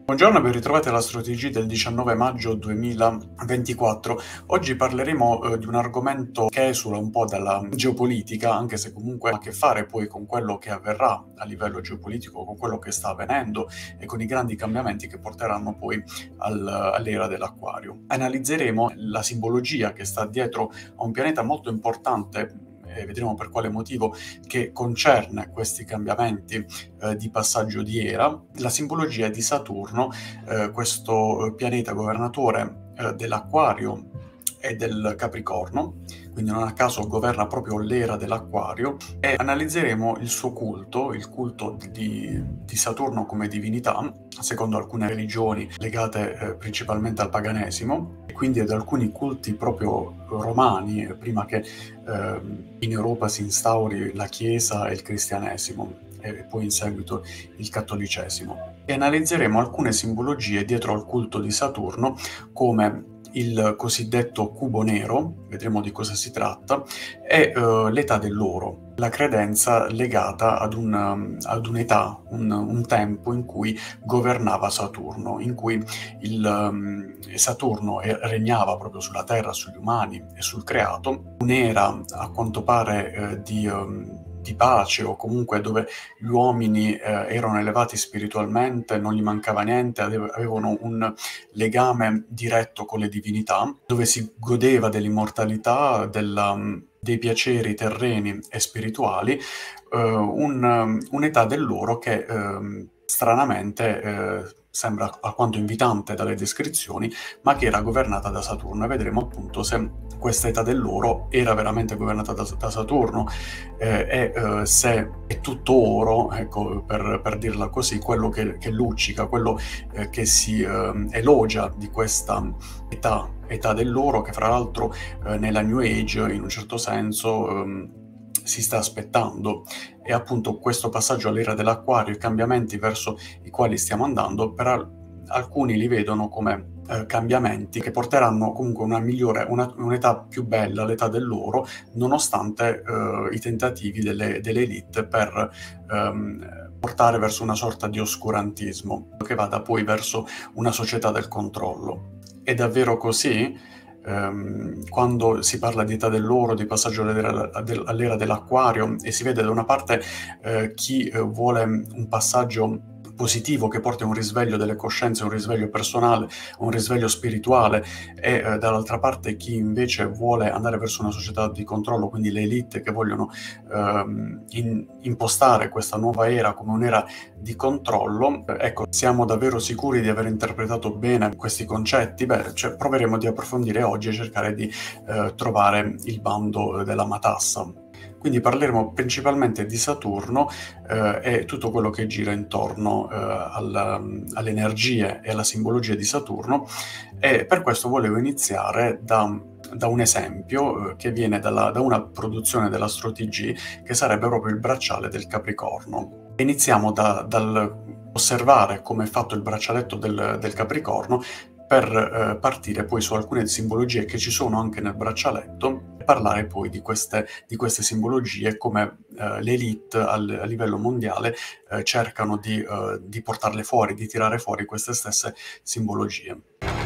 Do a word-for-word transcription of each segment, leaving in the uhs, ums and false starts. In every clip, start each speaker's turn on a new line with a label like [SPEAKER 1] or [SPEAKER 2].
[SPEAKER 1] Buongiorno e ben ritrovati alla Astro T G del diciannove maggio duemilaventiquattro. Oggi parleremo eh, di un argomento che esula un po' dalla geopolitica, anche se comunque ha a che fare poi con quello che avverrà a livello geopolitico, con quello che sta avvenendo e con i grandi cambiamenti che porteranno poi al, all'era dell'Acquario. Analizzeremo la simbologia che sta dietro a un pianeta molto importante, e vedremo per quale motivo, che concerne questi cambiamenti eh, di passaggio di era, la simbologia di Saturno, eh, questo pianeta governatore eh, dell'Acquario e del Capricorno, quindi non a caso governa proprio l'era dell'Acquario, e analizzeremo il suo culto, il culto di, di Saturno come divinità, secondo alcune religioni legate eh, principalmente al paganesimo, e quindi ad alcuni culti proprio romani, prima che eh, in Europa si instauri la Chiesa e il cristianesimo, e poi in seguito il cattolicesimo. E analizzeremo alcune simbologie dietro al culto di Saturno, come il cosiddetto cubo nero, vedremo di cosa si tratta, e uh, l'età dell'oro, la credenza legata ad, un, um, ad un'età, un, un tempo in cui governava Saturno, in cui il, um, Saturno regnava proprio sulla Terra, sugli umani e sul creato, un'era a quanto pare eh, di... Um, di pace, o comunque dove gli uomini eh, erano elevati spiritualmente, non gli mancava niente, avevano un legame diretto con le divinità, dove si godeva dell'immortalità, della, dei piaceri terreni e spirituali, eh, un, un'età dell'oro che eh, stranamente eh, sembra alquanto invitante dalle descrizioni, ma che era governata da Saturno, e vedremo appunto se questa età dell'oro era veramente governata da, da Saturno eh, e eh, se è tutto oro, ecco, per, per dirla così, quello che, che luccica, quello eh, che si eh, elogia di questa età, età dell'oro, che fra l'altro eh, nella New Age in un certo senso ehm, si sta aspettando. E appunto questo passaggio all'era dell'Acquario, i cambiamenti verso i quali stiamo andando, per al- alcuni li vedono come eh, cambiamenti che porteranno comunque una migliore, una, un'età più bella, l'età dell'oro, nonostante eh, i tentativi delle, delle elite per ehm, portare verso una sorta di oscurantismo, che vada poi verso una società del controllo. È davvero così? Um, quando si parla di età dell'oro, di passaggio all'era, all'era dell'Acquario, e si vede da una parte eh, chi eh, vuole un passaggio positivo che porti a un risveglio delle coscienze, un risveglio personale, un risveglio spirituale, e eh, dall'altra parte chi invece vuole andare verso una società di controllo, quindi le elite che vogliono ehm, in, impostare questa nuova era come un'era di controllo. Ecco, siamo davvero sicuri di aver interpretato bene questi concetti? Beh, cioè, proveremo di approfondire oggi e cercare di eh, trovare il bando della matassa. Quindi parleremo principalmente di Saturno eh, e tutto quello che gira intorno eh, al, alle energie e alla simbologia di Saturno, e per questo volevo iniziare da, da un esempio eh, che viene dalla, da una produzione dell'Astro T G, che sarebbe proprio il bracciale del Capricorno. Iniziamo da, dal osservare come è fatto il braccialetto del, del Capricorno, per eh, partire poi su alcune simbologie che ci sono anche nel braccialetto, e parlare poi di queste, di queste simbologie, come eh, le elite al, a livello mondiale eh, cercano di, eh, di portarle fuori, di tirare fuori queste stesse simbologie.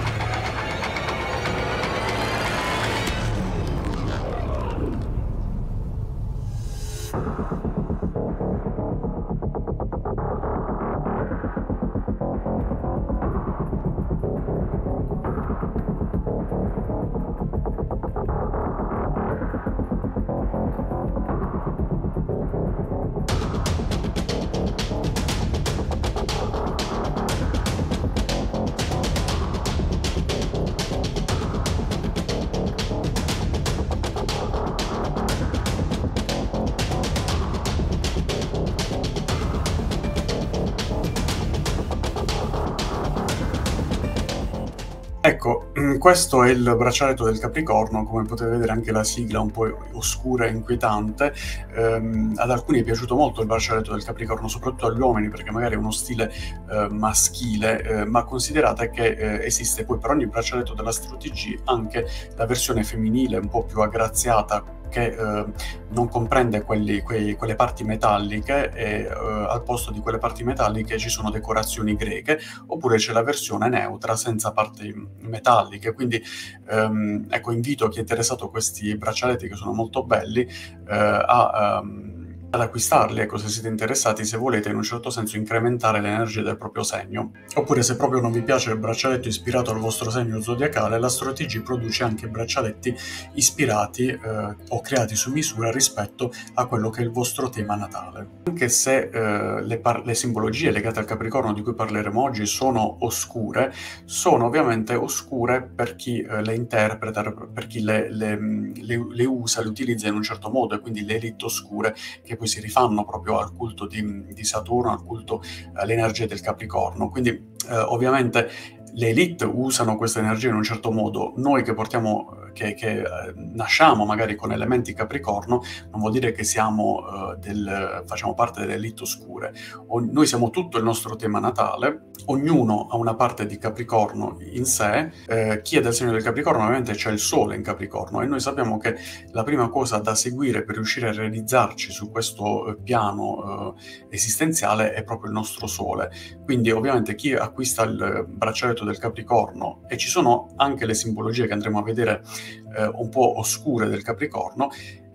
[SPEAKER 1] Ecco, questo è il braccialetto del Capricorno, come potete vedere anche la sigla un po' oscura e inquietante. Ehm, ad alcuni è piaciuto molto il braccialetto del Capricorno, soprattutto agli uomini, perché magari è uno stile eh, maschile, eh, ma considerate che eh, esiste poi per ogni braccialetto dell'Astro T G anche la versione femminile, un po' più aggraziata, che eh, non comprende quelli, quei, quelle parti metalliche e eh, al posto di quelle parti metalliche ci sono decorazioni greche, oppure c'è la versione neutra senza parti metalliche. Quindi ehm, ecco, invito chi è interessato a questi braccialetti che sono molto belli eh, a... ehm, ad acquistarli, ecco, se siete interessati, se volete in un certo senso incrementare l'energia del proprio segno. Oppure se proprio non vi piace il braccialetto ispirato al vostro segno zodiacale, l'Astro T G produce anche braccialetti ispirati eh, o creati su misura rispetto a quello che è il vostro tema natale. Anche se eh, le, le simbologie legate al Capricorno di cui parleremo oggi sono oscure, sono ovviamente oscure per chi eh, le interpreta, per chi le, le, le, le usa, le utilizza in un certo modo, e quindi le elite oscure che poi si rifanno proprio al culto di, di Saturno, al culto alle energie del Capricorno. Quindi eh, ovviamente le elite usano questa energia in un certo modo. Noi che portiamo, che, che eh, nasciamo magari con elementi Capricorno, non vuol dire che siamo, eh, del, facciamo parte delle elite oscure. O, noi siamo tutto il nostro tema natale, ognuno ha una parte di Capricorno in sé. Eh, chi è del segno del Capricorno ovviamente c'è il Sole in Capricorno, e noi sappiamo che la prima cosa da seguire per riuscire a realizzarci su questo eh, piano eh, esistenziale è proprio il nostro Sole. Quindi ovviamente chi acquista il braccialetto del Capricorno, e ci sono anche le simbologie che andremo a vedere eh, un po' oscure del Capricorno,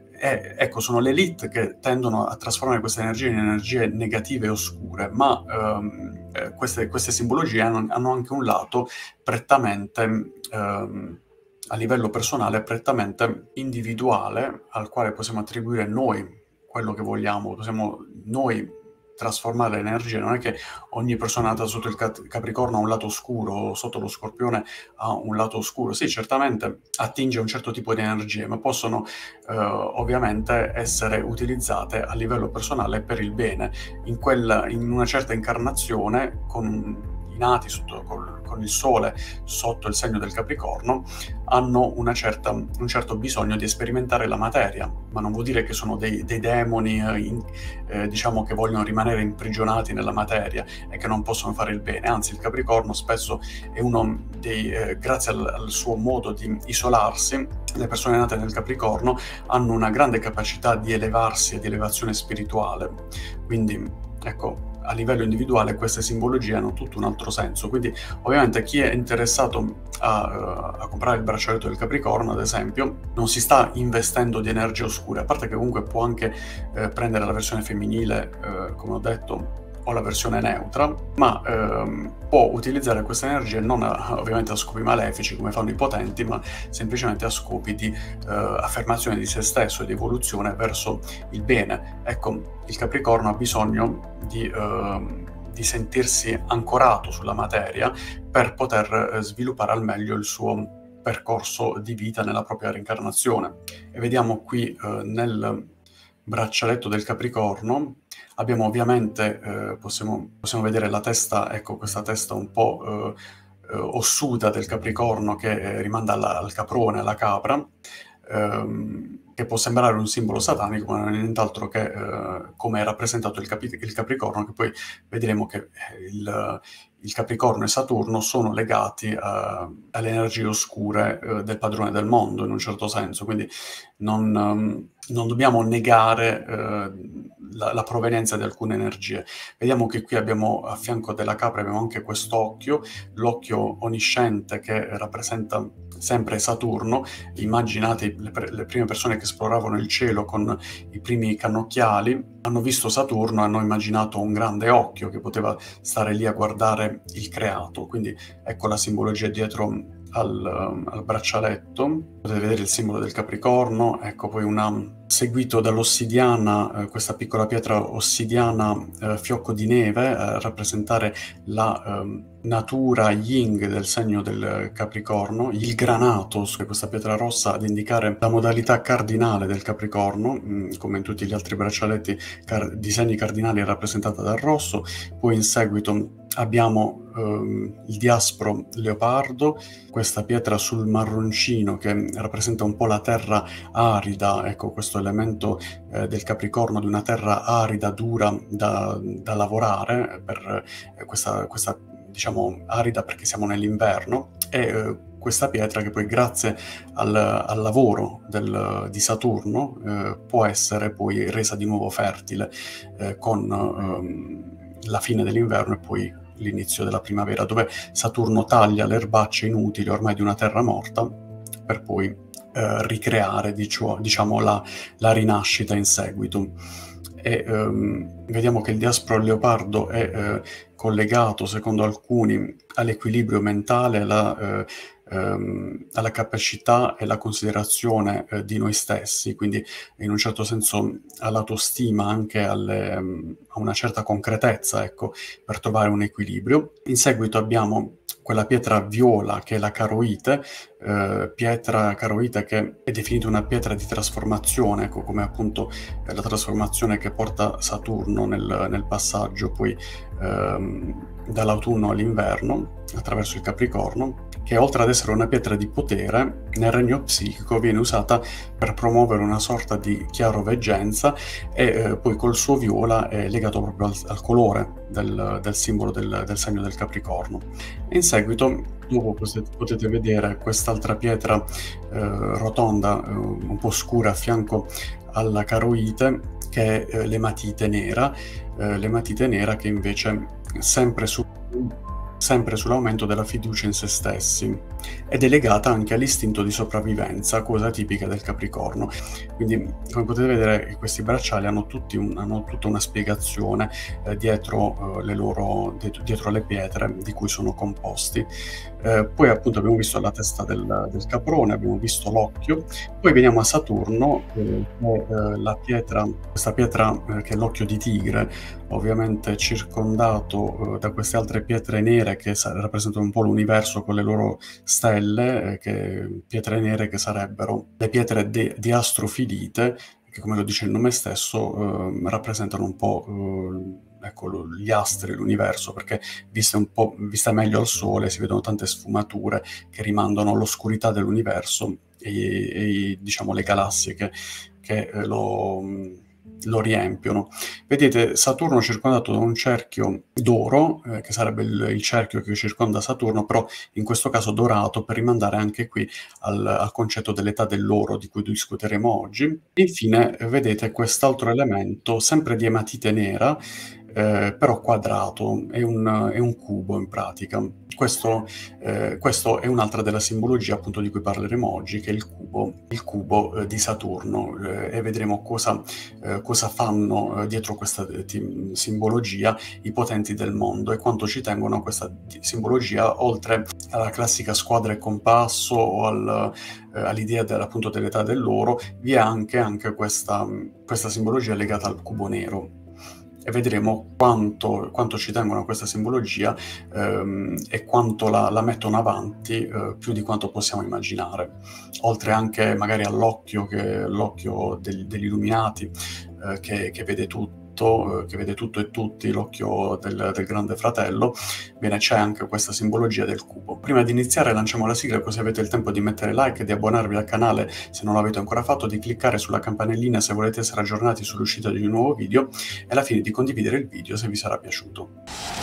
[SPEAKER 1] e, ecco, sono le elite che tendono a trasformare queste energie in energie negative e oscure, ma ehm, eh, queste, queste simbologie hanno, hanno anche un lato prettamente ehm, a livello personale, prettamente individuale, al quale possiamo attribuire noi quello che vogliamo, possiamo noi trasformare l'energia. Non è che ogni persona nata sotto il Capricorno ha un lato oscuro, sotto lo Scorpione ha un lato oscuro. Sì, certamente attinge un certo tipo di energie, ma possono eh, ovviamente essere utilizzate a livello personale per il bene. In, quella, in una certa incarnazione, con i nati sotto, col, con il Sole sotto il segno del Capricorno, hanno una certa, un certo bisogno di sperimentare la materia, ma non vuol dire che sono dei, dei demoni eh, in, eh, diciamo che vogliono rimanere imprigionati nella materia e che non possono fare il bene. Anzi, il Capricorno spesso è uno dei, eh, grazie al, al suo modo di isolarsi, le persone nate nel Capricorno hanno una grande capacità di elevarsi e di elevazione spirituale. Quindi, ecco, a livello individuale queste simbologie hanno tutto un altro senso. Quindi ovviamente chi è interessato a, a comprare il braccialetto del Capricorno, ad esempio, non si sta investendo di energie oscure, a parte che comunque può anche eh, prendere la versione femminile, eh, come ho detto, o la versione neutra, ma ehm, può utilizzare queste energie non a, ovviamente a scopi malefici come fanno i potenti, ma semplicemente a scopi di eh, affermazione di se stesso e di evoluzione verso il bene. Ecco, il Capricorno ha bisogno di, eh, di sentirsi ancorato sulla materia per poter eh, sviluppare al meglio il suo percorso di vita nella propria reincarnazione. E vediamo qui eh, nel braccialetto del Capricorno abbiamo ovviamente, eh, possiamo, possiamo vedere la testa, ecco, questa testa un po' eh, eh, ossuta del Capricorno che eh, rimanda alla, al caprone, alla capra, ehm, che può sembrare un simbolo satanico, ma non è nient'altro che eh, come è rappresentato il, Capi- il Capricorno, che poi vedremo che il, il Capricorno e Saturno sono legati a, alle energie oscure eh, del padrone del mondo, in un certo senso. Quindi non, um, non dobbiamo negare eh, la, la provenienza di alcune energie. Vediamo che qui abbiamo, a fianco della capra, abbiamo anche quest'occhio, l'occhio onnisciente che rappresenta sempre Saturno. Immaginate le, le prime persone che esploravano il cielo con i primi cannocchiali, hanno visto Saturno e hanno immaginato un grande occhio che poteva stare lì a guardare il creato. Quindi ecco la simbologia dietro al, al braccialetto. Potete vedere il simbolo del Capricorno, ecco poi una seguito dall'ossidiana, eh, questa piccola pietra ossidiana, eh, fiocco di neve, a rappresentare la eh, natura yin del segno del Capricorno, il granato, questa pietra rossa ad indicare la modalità cardinale del Capricorno, mh, come in tutti gli altri braccialetti car- di segni cardinali è rappresentata dal rosso. Poi in seguito abbiamo ehm, il diaspro leopardo, questa pietra sul marroncino che rappresenta un po' la terra arida, ecco questo elemento eh, del Capricorno, di una terra arida, dura da, da lavorare, per eh, questa, questa diciamo arida perché siamo nell'inverno. E eh, questa pietra che poi grazie al, al lavoro del, di Saturno eh, può essere poi resa di nuovo fertile eh, con ehm, la fine dell'inverno e poi l'inizio della primavera, dove Saturno taglia le erbacce inutili ormai di una terra morta per poi eh, ricreare dicio, diciamo la, la rinascita in seguito. E ehm, vediamo che il diaspro leopardo è eh, collegato, secondo alcuni, all'equilibrio mentale, alla, eh, ehm, alla capacità e alla considerazione eh, di noi stessi, quindi in un certo senso all'autostima, anche alle, um, a una certa concretezza, ecco, per trovare un equilibrio. In seguito abbiamo quella pietra viola che è la caroite, eh, pietra caroite che è definita una pietra di trasformazione, ecco, come appunto eh, la trasformazione che porta Saturno nel, nel passaggio poi ehm, dall'autunno all'inverno attraverso il Capricorno, che oltre ad essere una pietra di potere, nel regno psichico viene usata per promuovere una sorta di chiaroveggenza e eh, poi col suo viola è legato proprio al, al colore del, del simbolo del, del segno del Capricorno. E in seguito, dopo potete, potete vedere quest'altra pietra eh, rotonda, eh, un po' scura a fianco alla caroite, che è eh, l'ematite nera, eh, l'ematite nera che invece sempre su sempre sull'aumento della fiducia in se stessi ed è legata anche all'istinto di sopravvivenza, cosa tipica del Capricorno. Quindi, come potete vedere, questi bracciali hanno, tutti un, hanno tutta una spiegazione eh, dietro, eh, le loro, dietro, dietro le pietre di cui sono composti. Eh, poi appunto abbiamo visto la testa del, del caprone, abbiamo visto l'occhio, poi veniamo a Saturno, eh, che è eh, la pietra, questa pietra eh, che è l'occhio di tigre, ovviamente circondato eh, da queste altre pietre nere che sa- rappresentano un po' l'universo con le loro stelle, eh, che, pietre nere che sarebbero le pietre de- di astrofilite, che come lo dice il nome stesso eh, rappresentano un po' eh, ecco, lo- gli astri, l'universo, perché viste un po' viste meglio al sole si vedono tante sfumature che rimandano all'oscurità dell'universo e, e diciamo le galassie che, che eh, lo lo riempiono. Vedete Saturno circondato da un cerchio d'oro, eh, che sarebbe il, il cerchio che circonda Saturno, però in questo caso dorato, per rimandare anche qui al, al concetto dell'età dell'oro di cui discuteremo oggi. Infine, eh, vedete quest'altro elemento, sempre di ematite nera, eh, però quadrato, è un, è un cubo in pratica. Questo, eh, questo è un'altra della simbologia appunto di cui parleremo oggi, che è il cubo, il cubo eh, di Saturno, eh, e vedremo cosa, eh, cosa fanno eh, dietro questa eh, ti- simbologia i potenti del mondo e quanto ci tengono a questa di- simbologia, oltre alla classica squadra e compasso o al, eh, all'idea del- appunto dell'età dell'oro, vi è anche, anche questa, questa simbologia legata al cubo nero. E vedremo quanto, quanto ci tengono a questa simbologia ehm, e quanto la, la mettono avanti eh, più di quanto possiamo immaginare. Oltre anche magari all'occhio, che, l'occhio del- degli illuminati eh, che, che vede tutto, eh, che vede tutto e tutti, l'occhio del, del grande fratello, bene, c'è anche questa simbologia del cubo. Prima di iniziare lanciamo la sigla, così avete il tempo di mettere like, di abbonarvi al canale se non l'avete ancora fatto, di cliccare sulla campanellina se volete essere aggiornati sull'uscita di un nuovo video e alla fine di condividere il video se vi sarà piaciuto.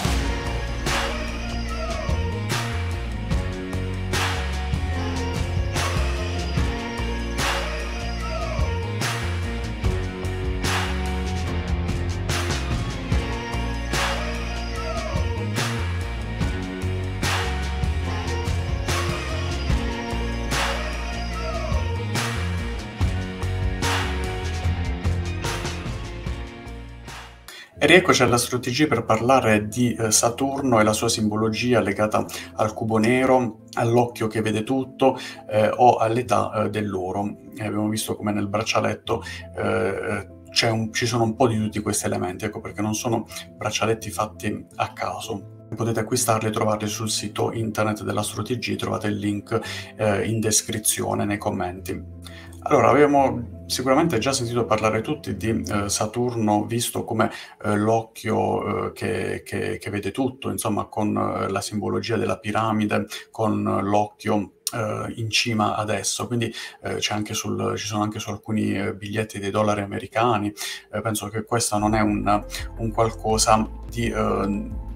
[SPEAKER 1] E rieccoci all'Astro T G per parlare di eh, Saturno e la sua simbologia legata al cubo nero, all'occhio che vede tutto eh, o all'età eh, dell'oro. E abbiamo visto come nel braccialetto eh, c'è un- ci sono un po' di tutti questi elementi, ecco perché non sono braccialetti fatti a caso. Potete acquistarli e trovarli sul sito internet dell'Astro T G, trovate il link eh, in descrizione nei commenti. Allora, abbiamo sicuramente già sentito parlare tutti di eh, Saturno visto come eh, l'occhio eh, che, che- che vede tutto, insomma, con eh, la simbologia della piramide, con eh, l'occhio eh, in cima ad esso. Quindi eh, c'è anche sul- ci sono anche su alcuni eh, biglietti dei dollari americani. Eh, penso che questo non è un, un qualcosa di, eh,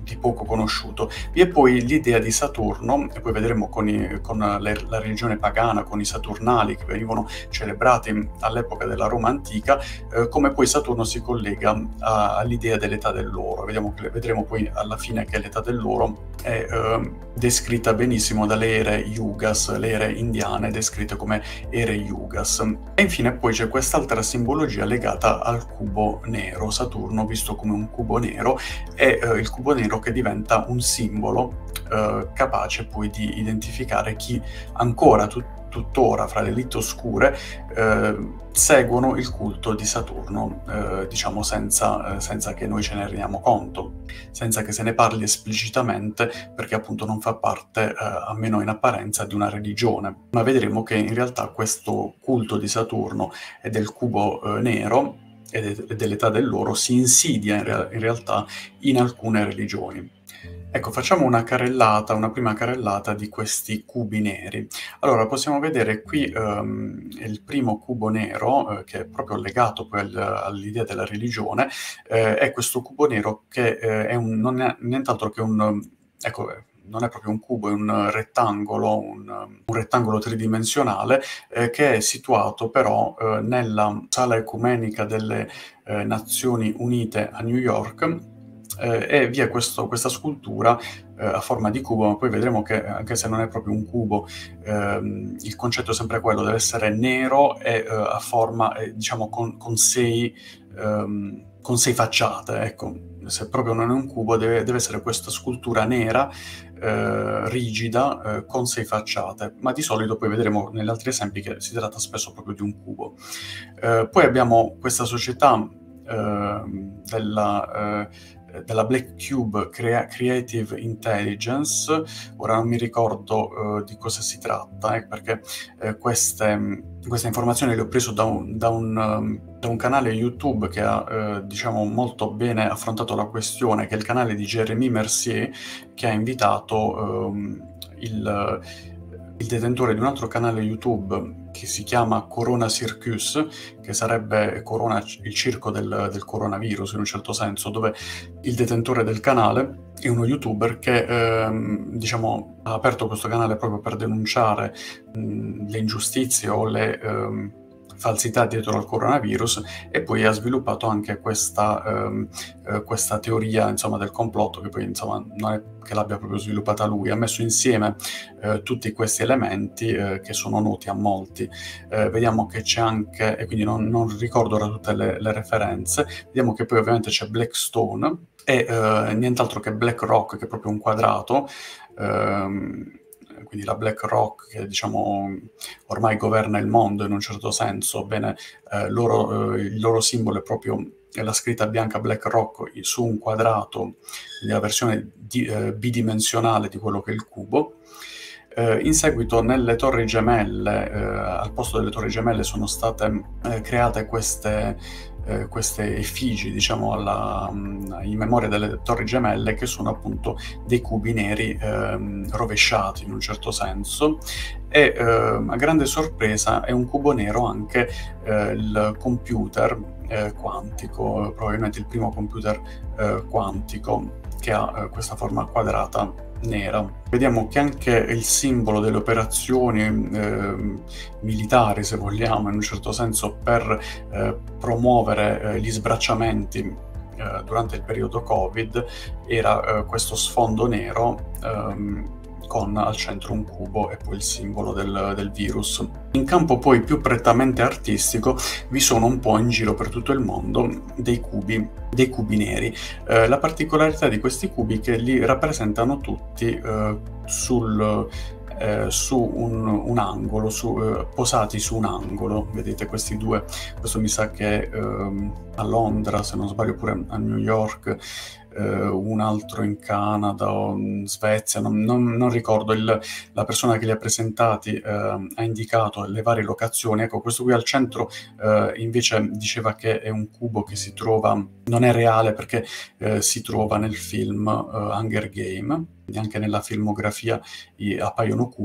[SPEAKER 1] di poco conosciuto. Vi è poi l'idea di Saturno, e poi vedremo con, i, con le, la religione pagana, con i Saturnali che venivano celebrati all'epoca della Roma antica, eh, come poi Saturno si collega a, all'idea dell'età dell'oro. Vediamo che, vedremo poi alla fine che l'età dell'oro è eh, descritta benissimo dalle ere Yugas, le ere indiane descritte come ere Yugas. E infine poi c'è quest'altra simbologia legata al cubo nero, Saturno visto come un cubo nero, è eh, il cubo nero che diventa un simbolo eh, capace poi di identificare chi ancora tut- tuttora fra le elite oscure eh, seguono il culto di Saturno, eh, diciamo senza, eh, senza che noi ce ne rendiamo conto, senza che se ne parli esplicitamente, perché appunto non fa parte, eh, almeno in apparenza, di una religione. Ma vedremo che in realtà questo culto di Saturno e del cubo eh, nero e de- dell'età dell'oro si insidia in, rea- in realtà in alcune religioni. Ecco, facciamo una carrellata, una prima carrellata di questi cubi neri. Allora, possiamo vedere qui ehm, il primo cubo nero, eh, che è proprio legato poi al- all'idea della religione, eh, è questo cubo nero che eh, è un, non è nient'altro che un... ecco, eh, non è proprio un cubo, è un rettangolo, un, un rettangolo tridimensionale eh, che è situato però eh, nella sala ecumenica delle eh, Nazioni Unite a New York, eh, e vi è questo- questa scultura eh, a forma di cubo, ma poi vedremo che anche se non è proprio un cubo, ehm, il concetto è sempre quello, deve essere nero e eh, a forma, eh, diciamo, con, con sei, ehm, con sei facciate, ecco. Se proprio non è un cubo, deve, deve essere questa scultura nera, eh, rigida, eh, con sei facciate, ma di solito poi vedremo negli altri esempi che si tratta spesso proprio di un cubo. Eh, poi abbiamo questa società eh, della, eh, della Black Cube Crea- Creative Intelligence. Ora non mi ricordo eh, di cosa si tratta, eh, perché eh, queste, queste informazioni le ho prese da un, da un, um, da un canale YouTube che ha eh, diciamo molto bene affrontato la questione, che è il canale di Jérémy Mercier, che ha invitato ehm, il, il detentore di un altro canale YouTube che si chiama Corona Circus, che sarebbe Corona, il circo del, del coronavirus in un certo senso, dove il detentore del canale è uno YouTuber che ehm, diciamo ha aperto questo canale proprio per denunciare mh, le ingiustizie o le ehm, falsità dietro al coronavirus, e poi ha sviluppato anche questa, ehm, eh, questa teoria, insomma, del complotto, che poi insomma non è che l'abbia proprio sviluppata lui, ha messo insieme eh, tutti questi elementi eh, che sono noti a molti. Eh, vediamo che c'è anche, e quindi non, non ricordo ora tutte le, le referenze, vediamo che poi ovviamente c'è Blackstone e eh, nient'altro che BlackRock, che è proprio un quadrato, ehm, quindi la BlackRock che diciamo ormai governa il mondo in un certo senso. Bene, eh, loro, eh, il loro simbolo è proprio la scritta bianca BlackRock su un quadrato, la versione di, eh, bidimensionale di quello che è il cubo. Eh, in seguito nelle Torri Gemelle, eh, al posto delle Torri Gemelle sono state eh, create queste, eh, queste effigi, diciamo, alla, mh, in memoria delle Torri Gemelle, che sono appunto dei cubi neri ehm, rovesciati in un certo senso. E eh, a grande sorpresa è un cubo nero anche eh, il computer eh, quantico, probabilmente il primo computer eh, quantico che ha eh, questa forma quadrata nera. Vediamo che anche il simbolo delle operazioni eh, militari, se vogliamo, in un certo senso, per eh, promuovere eh, gli sbracciamenti eh, durante il periodo Covid, era eh, questo sfondo nero ehm, con al centro un cubo e poi il simbolo del, del virus. In campo poi più prettamente artistico vi sono un po' in giro per tutto il mondo dei cubi, dei cubi neri. Eh, la particolarità di questi cubi è che li rappresentano tutti eh, sul, eh, su un, un angolo, su, eh, posati su un angolo. Vedete questi due, questo mi sa che ehm, a Londra, se non sbaglio, oppure a New York, eh, un altro in Canada o in Svezia, non, non, non ricordo, il, la persona che li ha presentati eh, ha indicato le varie locazioni. Ecco, questo qui al centro eh, invece diceva che è un cubo che si trova, non è reale perché eh, si trova nel film eh, Hunger Game, quindi anche nella filmografia i, appaiono cubi.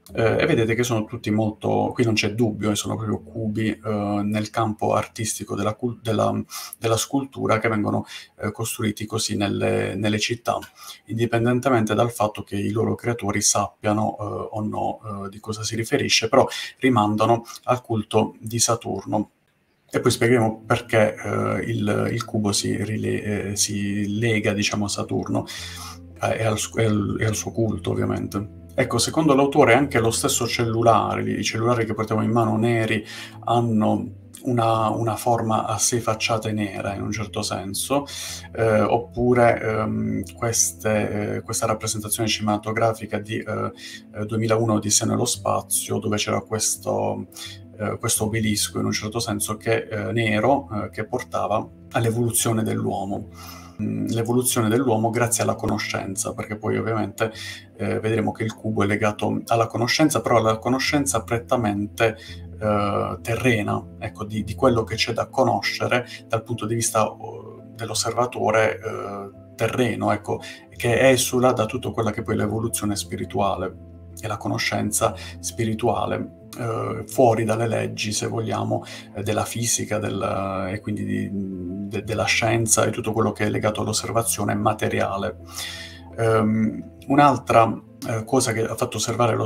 [SPEAKER 1] Eh, e vedete che sono tutti molto, qui non c'è dubbio, e sono proprio cubi eh, nel campo artistico della, cul- della- della scultura che vengono eh, costruiti così nelle, nelle città, indipendentemente dal fatto che i loro creatori sappiano eh, o no eh, di cosa si riferisce, però rimandano al culto di Saturno. E poi spiegheremo perché eh, il, il cubo si, rile- eh, si lega, diciamo, a Saturno eh, e, al, su- e al- e al suo culto, ovviamente. Ecco, secondo l'autore anche lo stesso cellulare, i cellulari che portiamo in mano neri, hanno una, una forma a sei facciate nera, in un certo senso, eh, oppure ehm, queste, eh, questa rappresentazione cinematografica di eh, eh, duemilauno Odissea nello spazio, dove c'era questo eh, questo obelisco in un certo senso che, eh, nero eh, che portava all'evoluzione dell'uomo. Mm, L'evoluzione dell'uomo grazie alla conoscenza, perché poi ovviamente eh, vedremo che il cubo è legato alla conoscenza, però alla conoscenza prettamente eh, terrena, ecco, di, di quello che c'è da conoscere dal punto di vista oh, dell'osservatore eh, terreno, ecco, che esula da tutto quella che poi è l'evoluzione spirituale e la conoscenza spirituale eh, fuori dalle leggi, se vogliamo, eh, della fisica del, e quindi di, de, della scienza e tutto quello che è legato all'osservazione materiale. Um, un'altra eh, cosa che ha fatto osservare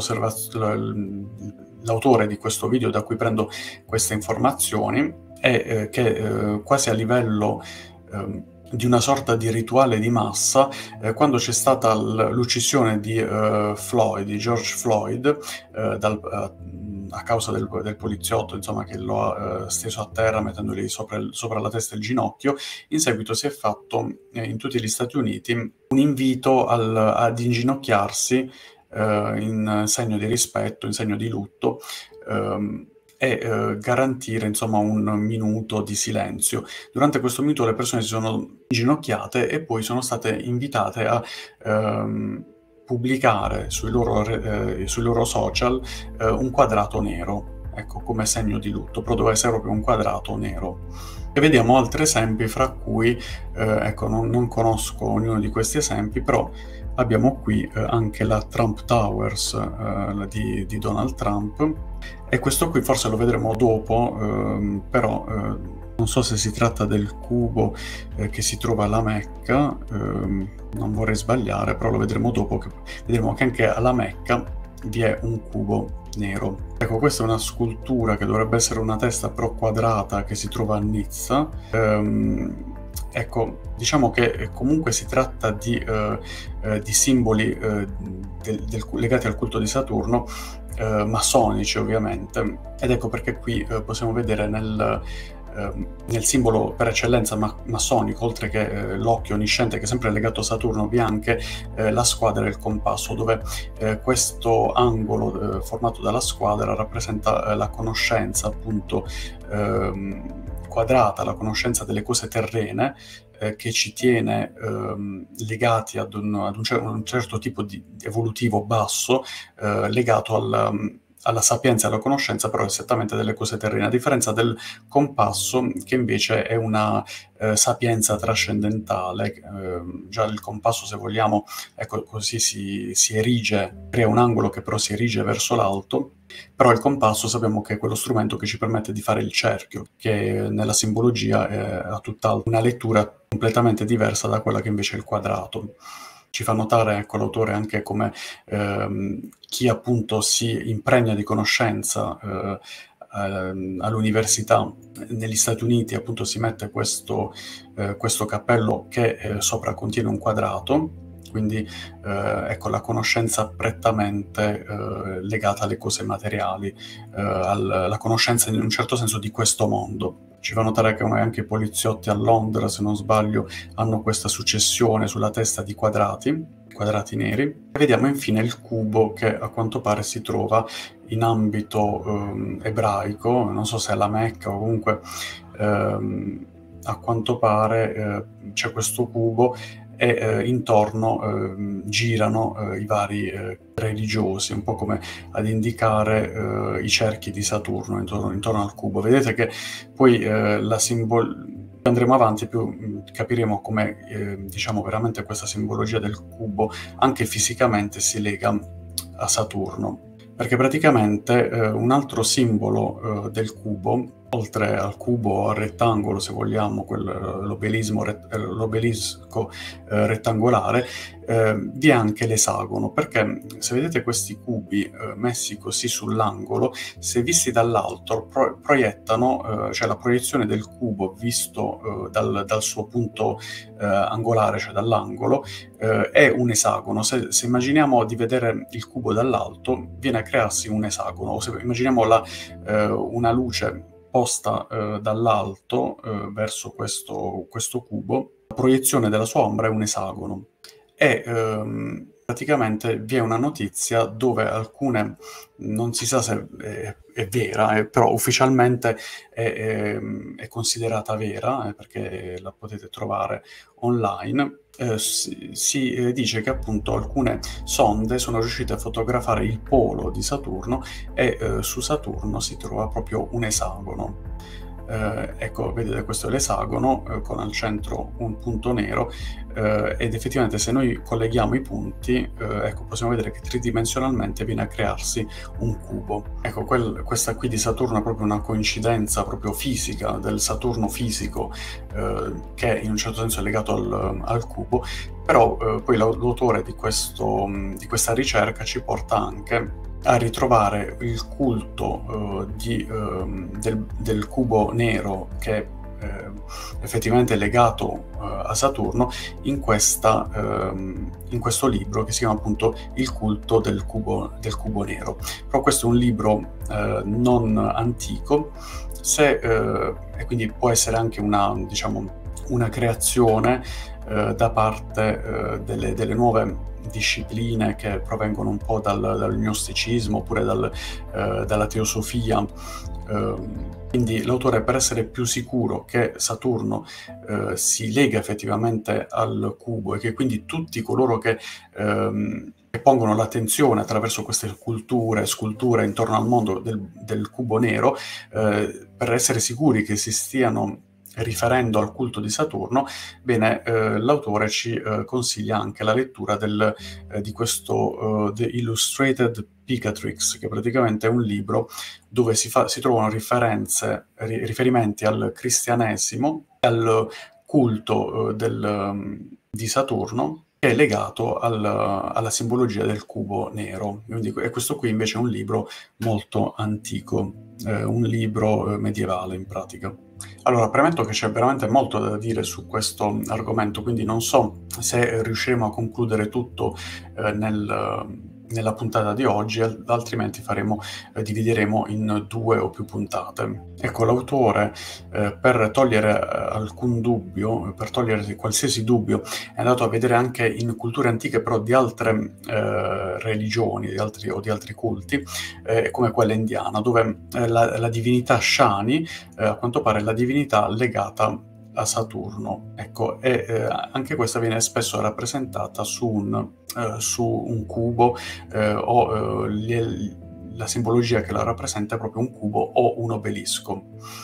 [SPEAKER 1] l'autore di questo video, da cui prendo queste informazioni, è eh, che eh, quasi a livello eh, di una sorta di rituale di massa, eh, quando c'è stata l'uccisione di eh, Floyd, di George Floyd, eh, dal, eh, a causa del, del poliziotto, insomma, che lo ha eh, steso a terra mettendogli sopra, il, sopra la testa il ginocchio, in seguito si è fatto eh, in tutti gli Stati Uniti un invito al, ad inginocchiarsi eh, in segno di rispetto, in segno di lutto, ehm, e eh, garantire, insomma, un minuto di silenzio. Durante questo minuto le persone si sono inginocchiate e poi sono state invitate a ehm, pubblicare sui loro, eh, sui loro social eh, un quadrato nero, ecco, come segno di lutto, però doveva essere proprio un quadrato nero. E vediamo altri esempi, fra cui, eh, ecco, non, non conosco ognuno di questi esempi, però abbiamo qui eh, anche la Trump Towers eh, di, di Donald Trump, e questo qui forse lo vedremo dopo, ehm, però eh, non so se si tratta del cubo eh, che si trova alla Mecca, ehm, non vorrei sbagliare, però lo vedremo dopo, che vedremo che anche alla Mecca vi è un cubo nero. Ecco, questa è una scultura che dovrebbe essere una testa però quadrata, che si trova a Nizza. Ehm, ecco, diciamo che comunque si tratta di, eh, eh, di simboli eh, del, del, legati al culto di Saturno, eh, massonici ovviamente, ed ecco perché qui eh, possiamo vedere nel, eh, nel simbolo per eccellenza ma massonico, oltre che eh, l'occhio onnisciente che è sempre legato a Saturno, vi è anche eh, la squadra e il compasso, dove eh, questo angolo eh, formato dalla squadra rappresenta eh, la conoscenza, appunto, ehm, quadrata, la conoscenza delle cose terrene, eh, che ci tiene ehm, legati ad, un, ad un, cer- un certo tipo di evolutivo basso, eh, legato al, um, alla sapienza e alla conoscenza, però esattamente delle cose terrene, a differenza del compasso, che invece è una eh, sapienza trascendentale. Eh, già il compasso, se vogliamo, ecco, così si, si erige, crea un angolo che però si erige verso l'alto, però il compasso sappiamo che è quello strumento che ci permette di fare il cerchio, che nella simbologia eh, ha tutta una lettura completamente diversa da quella che invece è il quadrato. Ci fa notare, ecco, l'autore anche come ehm, chi appunto si impregna di conoscenza eh, ehm, all'università negli Stati Uniti, appunto, si mette questo, eh, questo cappello che eh, sopra contiene un quadrato, quindi eh, ecco, la conoscenza prettamente eh, legata alle cose materiali, eh, alla conoscenza in un certo senso di questo mondo. Ci fa notare che anche i poliziotti a Londra, se non sbaglio, hanno questa successione sulla testa di quadrati, quadrati neri. E vediamo infine il cubo, che a quanto pare si trova in ambito ehm, ebraico, non so se è la Mecca o comunque ehm, a quanto pare eh, c'è questo cubo e eh, intorno eh, girano eh, i vari eh, religiosi, un po' come ad indicare eh, i cerchi di Saturno intorno, intorno al cubo. Vedete che poi eh, la simbol- più andremo avanti, più mh, capiremo come eh, diciamo veramente questa simbologia del cubo anche fisicamente si lega a Saturno. perché praticamente eh, un altro simbolo eh, del cubo, oltre al cubo, al rettangolo, se vogliamo, quel, l'obelismo, ret- eh, l'obelisco eh, rettangolare, eh, vi è anche l'esagono, perché se vedete questi cubi eh, messi così sull'angolo, se visti dall'alto, pro- proiettano, eh, cioè la proiezione del cubo visto eh, dal, dal suo punto eh, angolare, cioè dall'angolo, eh, è un esagono. Se, se immaginiamo di vedere il cubo dall'alto, viene a crearsi un esagono, o se immaginiamo la, eh, una luce posta eh, dall'alto eh, verso questo, questo cubo, la proiezione della sua ombra è un esagono. E ehm, praticamente vi è una notizia dove alcune, non si sa se è, è vera, eh, però ufficialmente è, è- è considerata vera, eh, perché la potete trovare online. Eh, si si, eh, dice che appunto alcune sonde sono riuscite a fotografare il polo di Saturno e eh, su Saturno si trova proprio un esagono. Eh, ecco, vedete, questo è l'esagono eh, con al centro un punto nero eh, ed effettivamente se noi colleghiamo i punti, eh, ecco, possiamo vedere che tridimensionalmente viene a crearsi un cubo. Ecco, quel, questa qui di Saturno è proprio una coincidenza proprio fisica, del Saturno fisico, eh, che in un certo senso è legato al, al cubo, però eh, poi l'autore di, questo, di questa ricerca ci porta anche a ritrovare il culto eh, di, eh, del, del cubo nero che eh, effettivamente è legato eh, a Saturno in, questa, ehm, in questo libro che si chiama appunto Il culto del cubo, del cubo nero. Però questo è un libro eh, non antico, se, eh, e quindi può essere anche una, diciamo, una creazione eh, da parte eh, delle, delle nuove discipline che provengono un po' dal, dal gnosticismo oppure dal, eh, dalla teosofia. Eh, quindi l'autore, per essere più sicuro che Saturno eh, si lega effettivamente al cubo e che quindi tutti coloro che, ehm, che pongono l'attenzione attraverso queste culture, sculture intorno al mondo del, del cubo nero, eh, per essere sicuri che si stiano riferendo al culto di Saturno, bene, eh, l'autore ci eh, consiglia anche la lettura del, eh, di questo uh, The Illustrated Picatrix, che praticamente è un libro dove si, fa, si trovano riferenze, ri, riferimenti al cristianesimo e al culto uh, del, um, di Saturno, che è legato al, alla simbologia del cubo nero. Quindi, e questo qui invece è un libro molto antico, eh, un libro eh, medievale in pratica. Allora, premetto che c'è veramente molto da dire su questo argomento, quindi non so se riusciremo a concludere tutto eh, nel, nella puntata di oggi, altrimenti faremo, eh, divideremo in due o più puntate. Ecco, l'autore, eh, per togliere eh, alcun dubbio, per togliere qualsiasi dubbio, è andato a vedere anche in culture antiche, però di altre eh, religioni di altri, o di altri culti, eh, come quella indiana, dove eh, la, la divinità Shani, eh, a quanto pare, la divinità legata a Saturno. Ecco, e eh, anche questa viene spesso rappresentata su un, eh, su un cubo eh, o eh, gli- la simbologia che la rappresenta è proprio un cubo o un obelisco,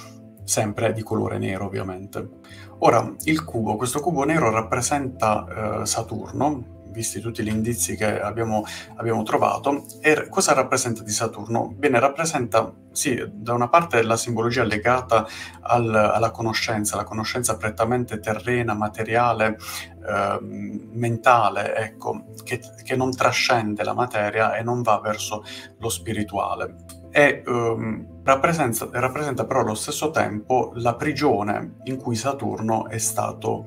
[SPEAKER 1] sempre di colore nero ovviamente. Ora, il cubo, questo cubo nero rappresenta eh, Saturno, visti tutti gli indizi che abbiamo, abbiamo trovato. E cosa rappresenta di Saturno? Bene, rappresenta, sì, da una parte la simbologia legata al, alla conoscenza, la conoscenza prettamente terrena, materiale, eh, mentale, ecco, che, che non trascende la materia e non va verso lo spirituale. E ehm, rappresenta, rappresenta però allo stesso tempo la prigione in cui Saturno è stato,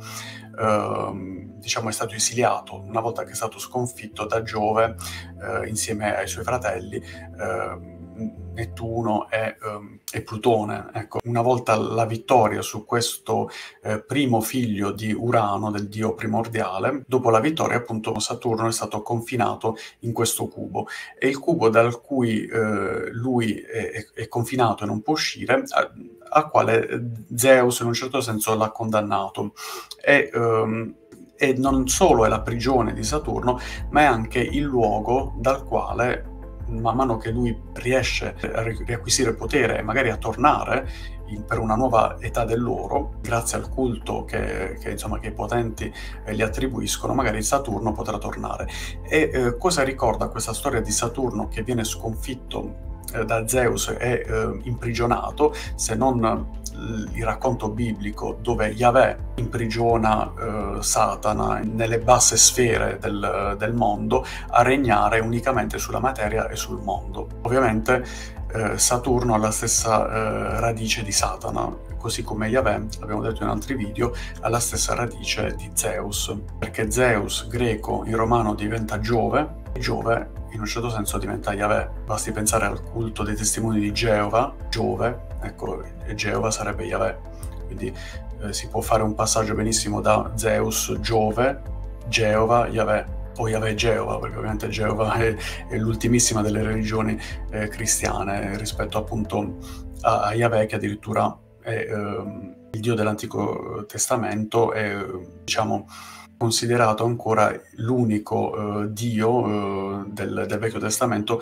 [SPEAKER 1] ehm, diciamo, è stato esiliato una volta che è stato sconfitto da Giove eh, insieme ai suoi fratelli eh, Nettuno e, ehm, e Plutone. Ecco, una volta la vittoria su questo eh, primo figlio di Urano, del dio primordiale, dopo la vittoria appunto Saturno è stato confinato in questo cubo, e il cubo dal cui eh, lui è, è, è confinato e non può uscire, a, a quale Zeus in un certo senso l'ha condannato. E, ehm, e non solo è la prigione di Saturno, ma è anche il luogo dal quale man mano che lui riesce a ri- riacquisire potere e magari a tornare in- per una nuova età dell'oro, grazie al culto che, che, insomma, che i potenti eh, gli attribuiscono, magari Saturno potrà tornare. E eh, cosa ricorda questa storia di Saturno che viene sconfitto eh, da Zeus e eh, imprigionato, se non eh, il racconto biblico dove Yahweh imprigiona eh, Satana nelle basse sfere del, del mondo a regnare unicamente sulla materia e sul mondo. Ovviamente eh, Saturno ha la stessa eh, radice di Satana, così come Yahweh, l'abbiamo detto in altri video, ha la stessa radice di Zeus, perché Zeus greco in romano diventa Giove, e Giove in un certo senso diventa Yahweh. Basti pensare al culto dei testimoni di Geova, Giove, ecco, e Geova sarebbe Yahweh. Quindi eh, si può fare un passaggio benissimo da Zeus, Giove, Geova, Yahweh, o Yahweh Geova, perché ovviamente Geova è, è l'ultimissima delle religioni eh, cristiane rispetto appunto a, a Yahweh, che addirittura è eh, il Dio dell'Antico Testamento, è diciamo considerato ancora l'unico eh, Dio eh, del, del Vecchio Testamento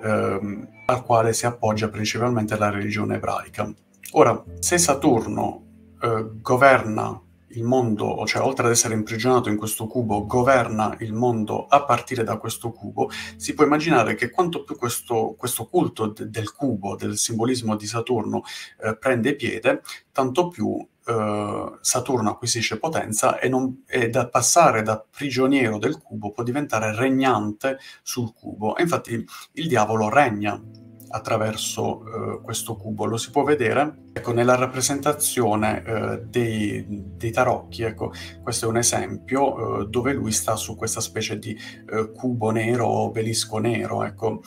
[SPEAKER 1] eh, al quale si appoggia principalmente la religione ebraica. Ora, se Saturno eh, governa il mondo, cioè oltre ad essere imprigionato in questo cubo, governa il mondo a partire da questo cubo, si può immaginare che quanto più questo, questo culto de- del cubo, del simbolismo di Saturno, eh, prende piede, tanto più eh, Saturno acquisisce potenza e, non, e da passare da prigioniero del cubo può diventare regnante sul cubo. E infatti il diavolo regna attraverso eh, questo cubo. Lo si può vedere ecco, nella rappresentazione eh, dei, dei tarocchi. Ecco, questo è un esempio eh, dove lui sta su questa specie di eh, cubo nero o obelisco nero. Ecco.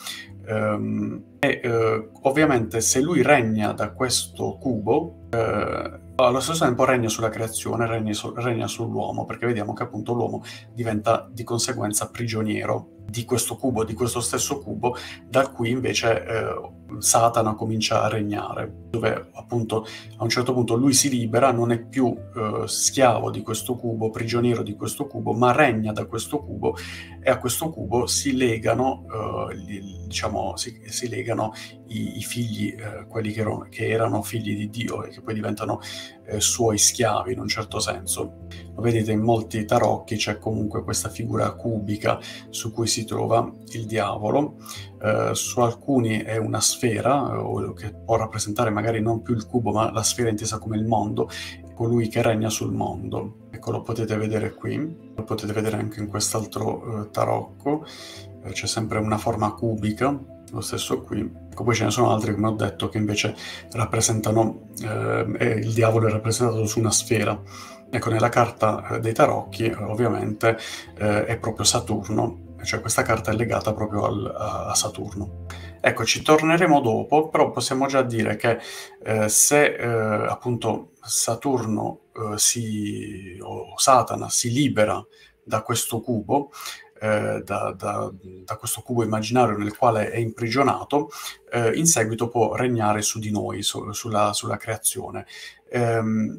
[SPEAKER 1] Ehm, e eh, ovviamente se lui regna da questo cubo, eh, allo stesso tempo regna sulla creazione, regna, su, regna sull'uomo, perché vediamo che appunto l'uomo diventa di conseguenza prigioniero di questo cubo, di questo stesso cubo, da cui invece eh, Satana comincia a regnare, dove appunto a un certo punto lui si libera, non è più eh, schiavo di questo cubo, prigioniero di questo cubo, ma regna da questo cubo, e a questo cubo si legano, eh, gli, diciamo, si, si legano i, i figli, eh, quelli che erano, che erano figli di Dio e che poi diventano eh, suoi schiavi in un certo senso. Lo vedete in molti tarocchi, c'è comunque questa figura cubica su cui si trova il diavolo. Eh, su alcuni è una sfera, eh, che può rappresentare magari non più il cubo, ma la sfera intesa come il mondo, colui che regna sul mondo. Ecco, lo potete vedere qui, lo potete vedere anche in quest'altro eh, tarocco, eh, c'è sempre una forma cubica, lo stesso qui. Ecco, poi ce ne sono altri, come ho detto, che invece rappresentano, eh, il diavolo è rappresentato su una sfera. Ecco, nella carta eh, dei tarocchi, eh, ovviamente, eh, è proprio Saturno, cioè questa carta è legata proprio al, a, a Saturno. Ecco, ci torneremo dopo, però possiamo già dire che eh, se eh, appunto Saturno eh, si, o Satana si libera da questo cubo, eh, da, da, da questo cubo immaginario nel quale è imprigionato, eh, in seguito può regnare su di noi, su, sulla, sulla creazione. Ehm,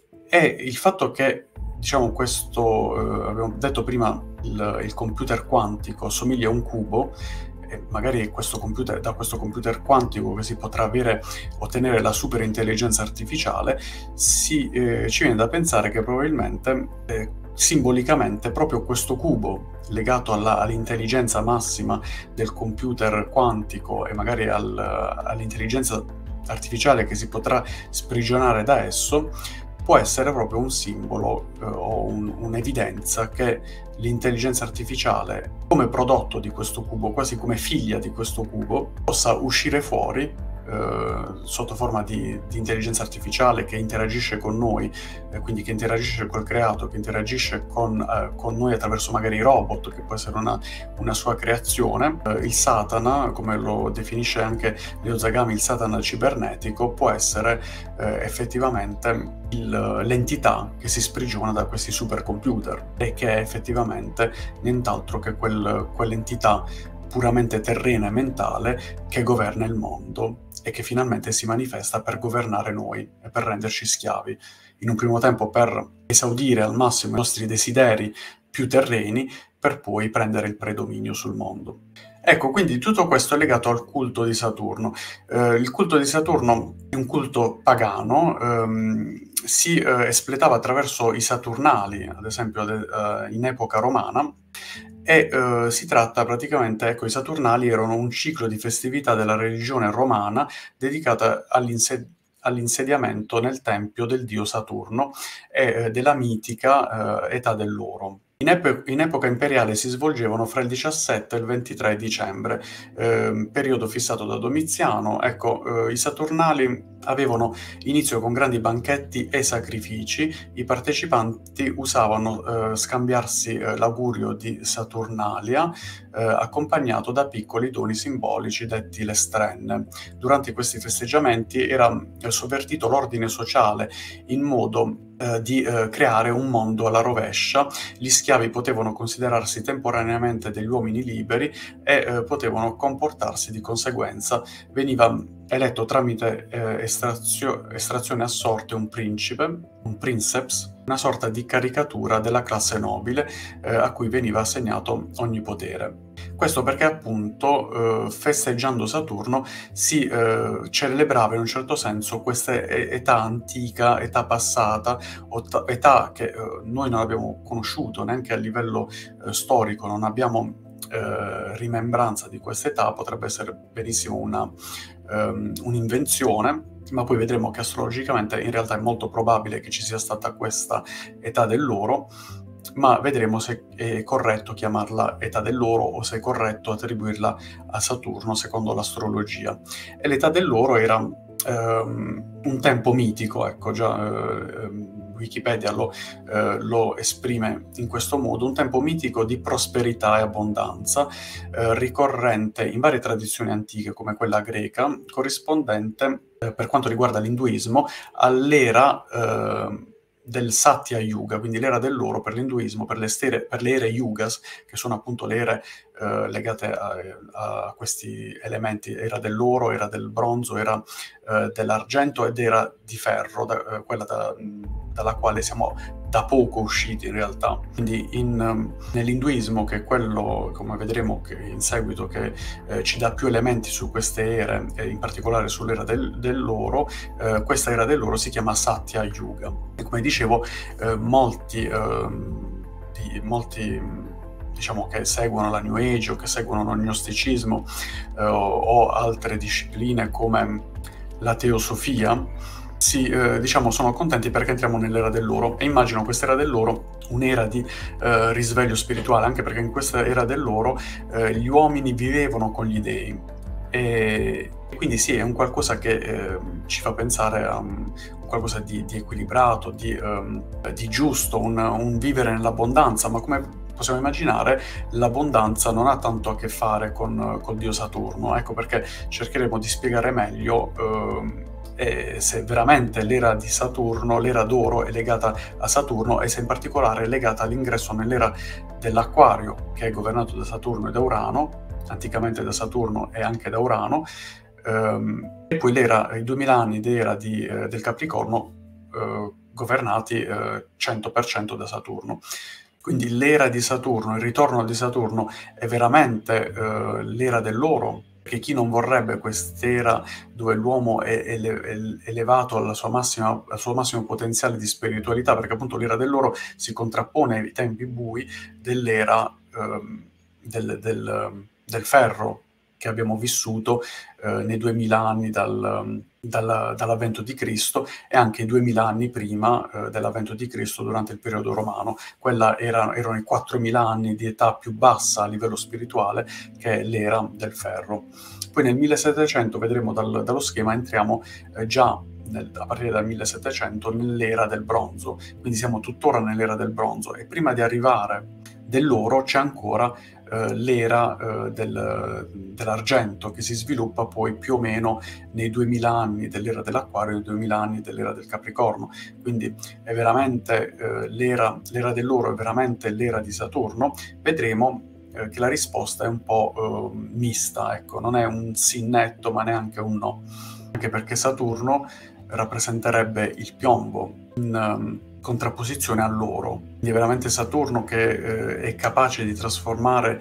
[SPEAKER 1] e il fatto che, diciamo, questo, eh, abbiamo detto prima, il, il computer quantico somiglia a un cubo, e magari questo computer, da questo computer quantico che si potrà avere, ottenere la superintelligenza artificiale, si, eh, ci viene da pensare che probabilmente, eh, simbolicamente, proprio questo cubo, legato alla, all'intelligenza massima del computer quantico e magari al, all'intelligenza artificiale che si potrà sprigionare da esso, può essere proprio un simbolo eh, o un, un'evidenza che l'intelligenza artificiale, come prodotto di questo cubo, quasi come figlia di questo cubo, possa uscire fuori eh, sotto forma di, di intelligenza artificiale che interagisce con noi, eh, quindi che interagisce col creato, che interagisce con, eh, con noi attraverso magari i robot, che può essere una, una sua creazione. Eh, il Satana, come lo definisce anche Leo Zagami, il Satana cibernetico, può essere eh, effettivamente il, l'entità che si sprigiona da questi supercomputer e che è effettivamente nient'altro che quel, quell'entità puramente terrena e mentale che governa il mondo e che finalmente si manifesta per governare noi e per renderci schiavi. In un primo tempo per esaudire al massimo i nostri desideri più terreni, per poi prendere il predominio sul mondo. Ecco, quindi tutto questo è legato al culto di Saturno. Eh, il culto di Saturno è un culto pagano, ehm, si eh, espletava attraverso i Saturnali, ad esempio de- eh, in epoca romana, e eh, si tratta praticamente, ecco, i Saturnali erano un ciclo di festività della religione romana dedicata all'inse- all'insediamento nel tempio del dio Saturno e eh, della mitica eh, età dell'oro. In, epo- in epoca imperiale si svolgevano fra il diciassette e il ventitré dicembre, ehm, periodo fissato da Domiziano. Ecco, eh, i Saturnali avevano inizio con grandi banchetti e sacrifici. I partecipanti usavano eh, scambiarsi eh, l'augurio di Saturnalia, eh, accompagnato da piccoli doni simbolici detti lestrenne. Durante questi festeggiamenti era eh, sovvertito l'ordine sociale in modo eh, di eh, creare un mondo alla rovescia. Gli schiavi potevano considerarsi temporaneamente degli uomini liberi e eh, potevano comportarsi di conseguenza. Veniva eletto tramite eh, estrazio- estrazione a sorte un principe, un princeps, una sorta di caricatura della classe nobile eh, a cui veniva assegnato ogni potere. Questo perché appunto eh, festeggiando Saturno si eh, celebrava in un certo senso questa e- età antica, età passata, ot- età che eh, noi non abbiamo conosciuto neanche a livello eh, storico, non abbiamo eh, rimembranza di questa età, potrebbe essere benissimo una, ehm, un'invenzione, ma poi vedremo che astrologicamente in realtà è molto probabile che ci sia stata questa età dell'oro, ma vedremo se è corretto chiamarla età dell'oro o se è corretto attribuirla a Saturno secondo l'astrologia. E l'età dell'oro era ehm, un tempo mitico, ecco, già eh, Wikipedia lo, eh, lo esprime in questo modo, un tempo mitico di prosperità e abbondanza, eh, ricorrente in varie tradizioni antiche come quella greca, corrispondente, eh, per quanto riguarda l'induismo, all'era eh, del Satya Yuga, quindi l'era dell'oro per l'induismo, per le, stere, per le ere yugas, che sono appunto le ere eh, legate a, a questi elementi, era dell'oro, era del bronzo, era eh, dell'argento ed era di ferro, da, eh, quella da, dalla quale siamo da poco usciti in realtà. Quindi in, um, nell'induismo, che è quello, come vedremo che in seguito, che eh, ci dà più elementi su queste ere, e in particolare sull'era del, dell'oro, eh, questa era dell'oro si chiama Satya Yuga. E come dicevo, eh, molti, eh, di, molti diciamo che seguono la New Age o che seguono il gnosticismo eh, o, o altre discipline come la teosofia, si, eh, diciamo, sono contenti perché entriamo nell'era dell'oro e immagino quest'era dell'oro un'era di eh, risveglio spirituale, anche perché in questa era dell'oro eh, gli uomini vivevano con gli dei e quindi sì, è un qualcosa che eh, ci fa pensare a un qualcosa di, di equilibrato, di, um, di giusto, un, un vivere nell'abbondanza, ma come possiamo immaginare l'abbondanza non ha tanto a che fare con col dio Saturno, ecco perché cercheremo di spiegare meglio um, e se veramente l'era di Saturno, l'era d'oro è legata a Saturno e se in particolare è legata all'ingresso nell'era dell'Acquario, che è governato da Saturno e da Urano, anticamente da Saturno e anche da Urano, ehm, e poi l'era, i duemila anni d'era di, eh, del Capricorno, eh, governati eh, cento per cento da Saturno. Quindi l'era di Saturno, il ritorno di Saturno è veramente eh, l'era dell'oro, perché chi non vorrebbe quest'era dove l'uomo è, ele- è elevato alla sua massima, al suo massimo potenziale di spiritualità, perché appunto l'era dell'oro si contrappone ai tempi bui dell'era ehm, del, del, del ferro che abbiamo vissuto eh, nei duemila anni dal, dal, dall'avvento di Cristo e anche i duemila anni prima eh, dell'avvento di Cristo durante il periodo romano. Quella era, erano i quattromila anni di età più bassa a livello spirituale, che è l'era del ferro. Poi nel millesettecento, vedremo dal, dallo schema, entriamo eh, già nel, a partire dal millesettecento nell'era del bronzo, quindi siamo tuttora nell'era del bronzo e prima di arrivare dell'oro c'è ancora eh, l'era eh, del, dell'argento che si sviluppa poi più o meno nei duemila anni dell'era dell'Acquario e nei duemila anni dell'era del Capricorno. Quindi è veramente eh, l'era, l'era dell'oro, è veramente l'era di Saturno. Vedremo eh, che la risposta è un po' eh, mista, ecco, non è un sì netto ma neanche un no, anche perché Saturno rappresenterebbe il piombo in um, contrapposizione all'oro. Quindi è veramente Saturno che eh, è capace di trasformare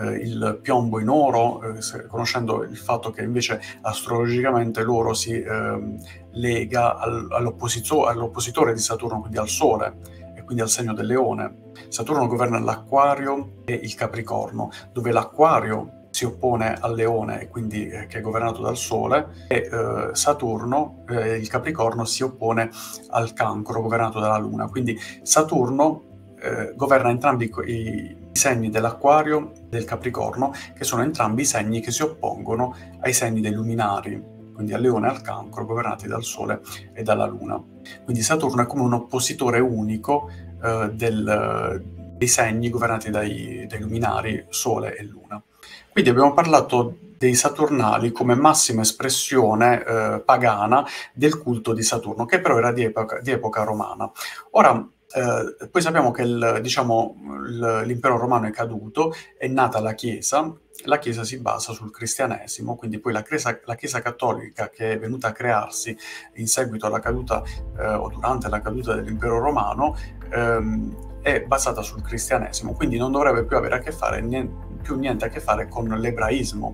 [SPEAKER 1] eh, il piombo in oro, eh, se, conoscendo il fatto che invece astrologicamente l'oro si eh, lega al, all'opposito- all'oppositore di Saturno, quindi al Sole, e quindi al segno del Leone. Saturno governa l'Acquario e il Capricorno, dove l'Acquario si oppone al Leone, e quindi eh, che è governato dal Sole, e eh, Saturno, eh, il Capricorno, si oppone al Cancro, governato dalla Luna. Quindi Saturno eh, governa entrambi i, i segni dell'Acquario e del Capricorno, che sono entrambi i segni che si oppongono ai segni dei luminari, quindi al Leone e al Cancro, governati dal Sole e dalla Luna. Quindi Saturno è come un oppositore unico eh, del, dei segni governati dai, dai luminari Sole e Luna. Quindi abbiamo parlato dei Saturnali come massima espressione eh, pagana del culto di Saturno, che però era di epoca, di epoca romana. Ora, eh, poi sappiamo che il, diciamo, il, l'impero romano è caduto, è nata la Chiesa. La Chiesa si basa sul cristianesimo, quindi poi la Chiesa, la Chiesa cattolica, che è venuta a crearsi in seguito alla caduta eh, o durante la caduta dell'impero romano, ehm, è basata sul cristianesimo, quindi non dovrebbe più avere a che fare niente, più niente a che fare con l'ebraismo.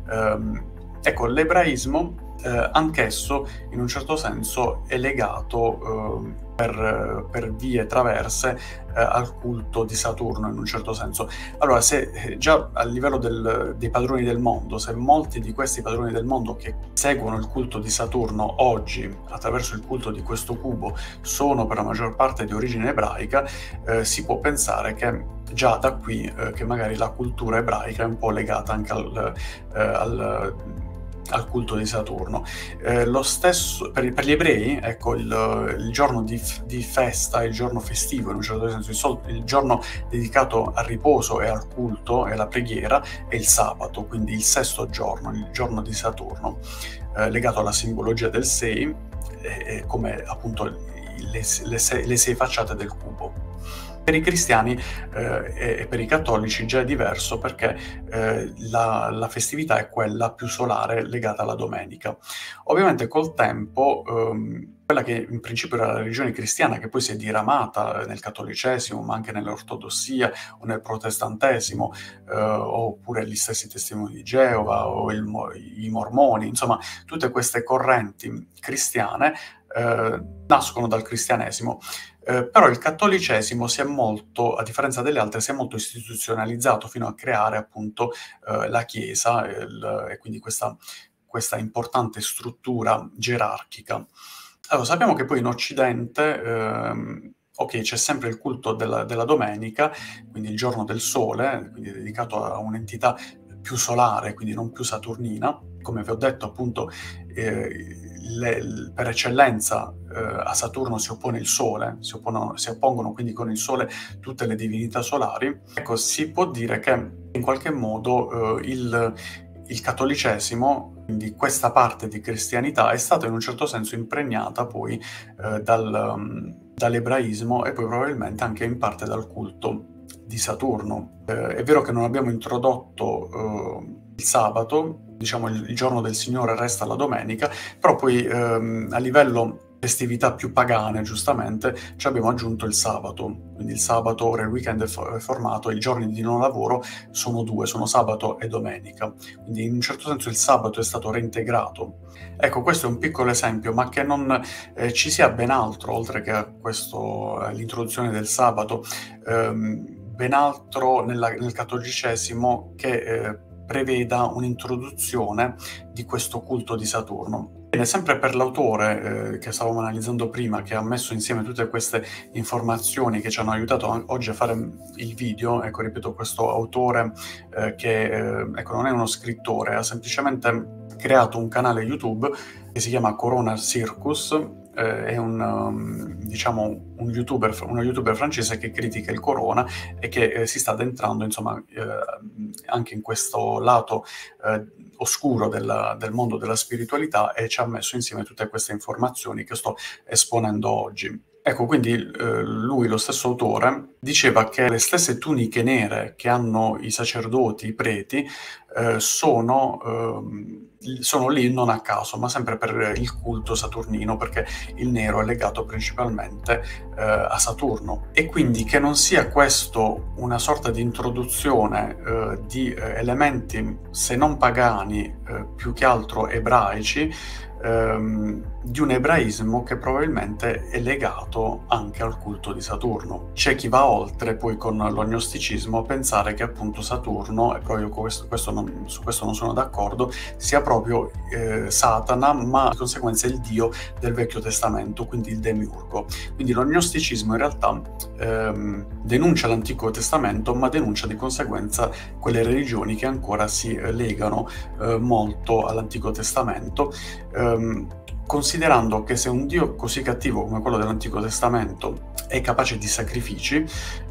[SPEAKER 1] Um, ecco, l'ebraismo eh, anch'esso in un certo senso è legato eh, per, per vie traverse eh, al culto di Saturno, in un certo senso. Allora, se eh, già a livello del, dei padroni del mondo, se molti di questi padroni del mondo che seguono il culto di Saturno oggi attraverso il culto di questo cubo sono per la maggior parte di origine ebraica, eh, si può pensare che già da qui eh, che magari la cultura ebraica è un po' legata anche al, eh, al, al culto di Saturno. Eh, lo stesso per, per gli ebrei, ecco, il, il giorno di, di festa, il giorno festivo in un certo senso, il, sol, il giorno dedicato al riposo e al culto e alla preghiera è il sabato, quindi il sesto giorno, il giorno di Saturno, eh, legato alla simbologia del sei, eh, come appunto le, le, sei, le sei facciate del cubo. Per i cristiani eh, e per i cattolici già è diverso, perché eh, la, la festività è quella più solare legata alla domenica. Ovviamente col tempo ehm, quella che in principio era la religione cristiana, che poi si è diramata nel cattolicesimo, ma anche nell'ortodossia o nel protestantesimo, eh, oppure gli stessi testimoni di Geova o il, i mormoni, insomma tutte queste correnti cristiane eh, nascono dal cristianesimo. Eh, però il cattolicesimo si è molto, a differenza delle altre, si è molto istituzionalizzato fino a creare appunto eh, la Chiesa e, il, e quindi questa, questa importante struttura gerarchica. Allora, sappiamo che poi in Occidente, ehm, ok, c'è sempre il culto della, della domenica, quindi il giorno del sole, quindi dedicato a un'entità più solare, quindi non più saturnina. Come vi ho detto, appunto, eh, le, per eccellenza eh, a Saturno si oppone il Sole, si oppongono, si oppongono quindi con il Sole tutte le divinità solari. Ecco, si può dire che in qualche modo eh, il, il cattolicesimo, quindi questa parte di cristianità, è stata in un certo senso impregnata poi eh, dal, um, dall'ebraismo e poi probabilmente anche in parte dal culto di Saturno. Eh, è vero che non abbiamo introdotto eh, il sabato, diciamo il, il giorno del Signore resta la domenica, però poi ehm, a livello festività più pagane, giustamente, ci abbiamo aggiunto il sabato. Quindi il sabato, ora il weekend è, fo- è formato, i giorni di non lavoro sono due, sono sabato e domenica. Quindi in un certo senso il sabato è stato reintegrato. Ecco, questo è un piccolo esempio, ma che non eh, ci sia ben altro, oltre che a questo, all'introduzione del sabato, ehm, ben altro nella, nel cattolicesimo che eh, preveda un'introduzione di questo culto di Saturno. Bene, sempre per l'autore eh, che stavamo analizzando prima, che ha messo insieme tutte queste informazioni che ci hanno aiutato an- oggi a fare il video, ecco, ripeto, questo autore eh, che eh, ecco, non è uno scrittore, ha semplicemente creato un canale YouTube che si chiama Corona Circus. Eh, è un, um, diciamo, un youtuber, uno youtuber francese che critica il corona e che eh, si sta addentrando, insomma, eh, anche in questo lato eh, oscuro della, del mondo della spiritualità, e ci ha messo insieme tutte queste informazioni che sto esponendo oggi. Ecco, quindi eh, lui, lo stesso autore, diceva che le stesse tuniche nere che hanno i sacerdoti, i preti, eh, sono, ehm, sono lì non a caso, ma sempre per il culto saturnino, perché il nero è legato principalmente eh, a Saturno. E quindi che non sia questo una sorta di introduzione eh, di eh, elementi, se non pagani, eh, più che altro ebraici, ehm, di un ebraismo che probabilmente è legato anche al culto di Saturno. C'è chi va oltre poi con l'ognosticismo a pensare che appunto Saturno, e proprio questo, questo non, su questo non sono d'accordo, sia proprio eh, Satana, ma di conseguenza il dio del Vecchio Testamento, quindi il demiurgo. Quindi l'ognosticismo in realtà ehm, denuncia l'Antico Testamento, ma denuncia di conseguenza quelle religioni che ancora si eh, legano eh, molto all'Antico Testamento, ehm, considerando che se un Dio così cattivo come quello dell'Antico Testamento è capace di sacrifici,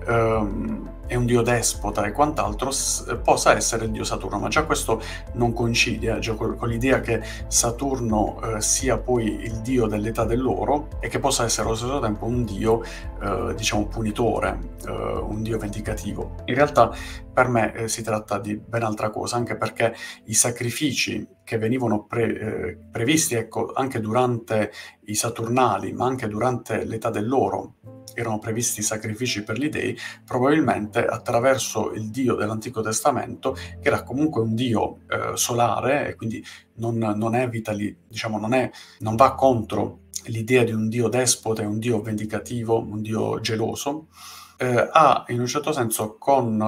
[SPEAKER 1] ehm, è un Dio despota e quant'altro, s- possa essere il Dio Saturno. Ma già questo non coincide eh, già con, con l'idea che Saturno eh, sia poi il Dio dell'età dell'oro e che possa essere allo stesso tempo un Dio, eh, diciamo, punitore, eh, un Dio vendicativo. In realtà per me eh, si tratta di ben altra cosa, anche perché i sacrifici che venivano pre- eh, previsti, ecco, anche durante i Saturnali, ma anche durante l'età dell'oro, erano previsti sacrifici per gli dei, probabilmente attraverso il Dio dell'Antico Testamento, che era comunque un Dio eh, solare, e quindi non, non evita, li, diciamo, non, è, non va contro l'idea di un Dio despota, un Dio vendicativo, un Dio geloso. Eh, ha in un certo senso con,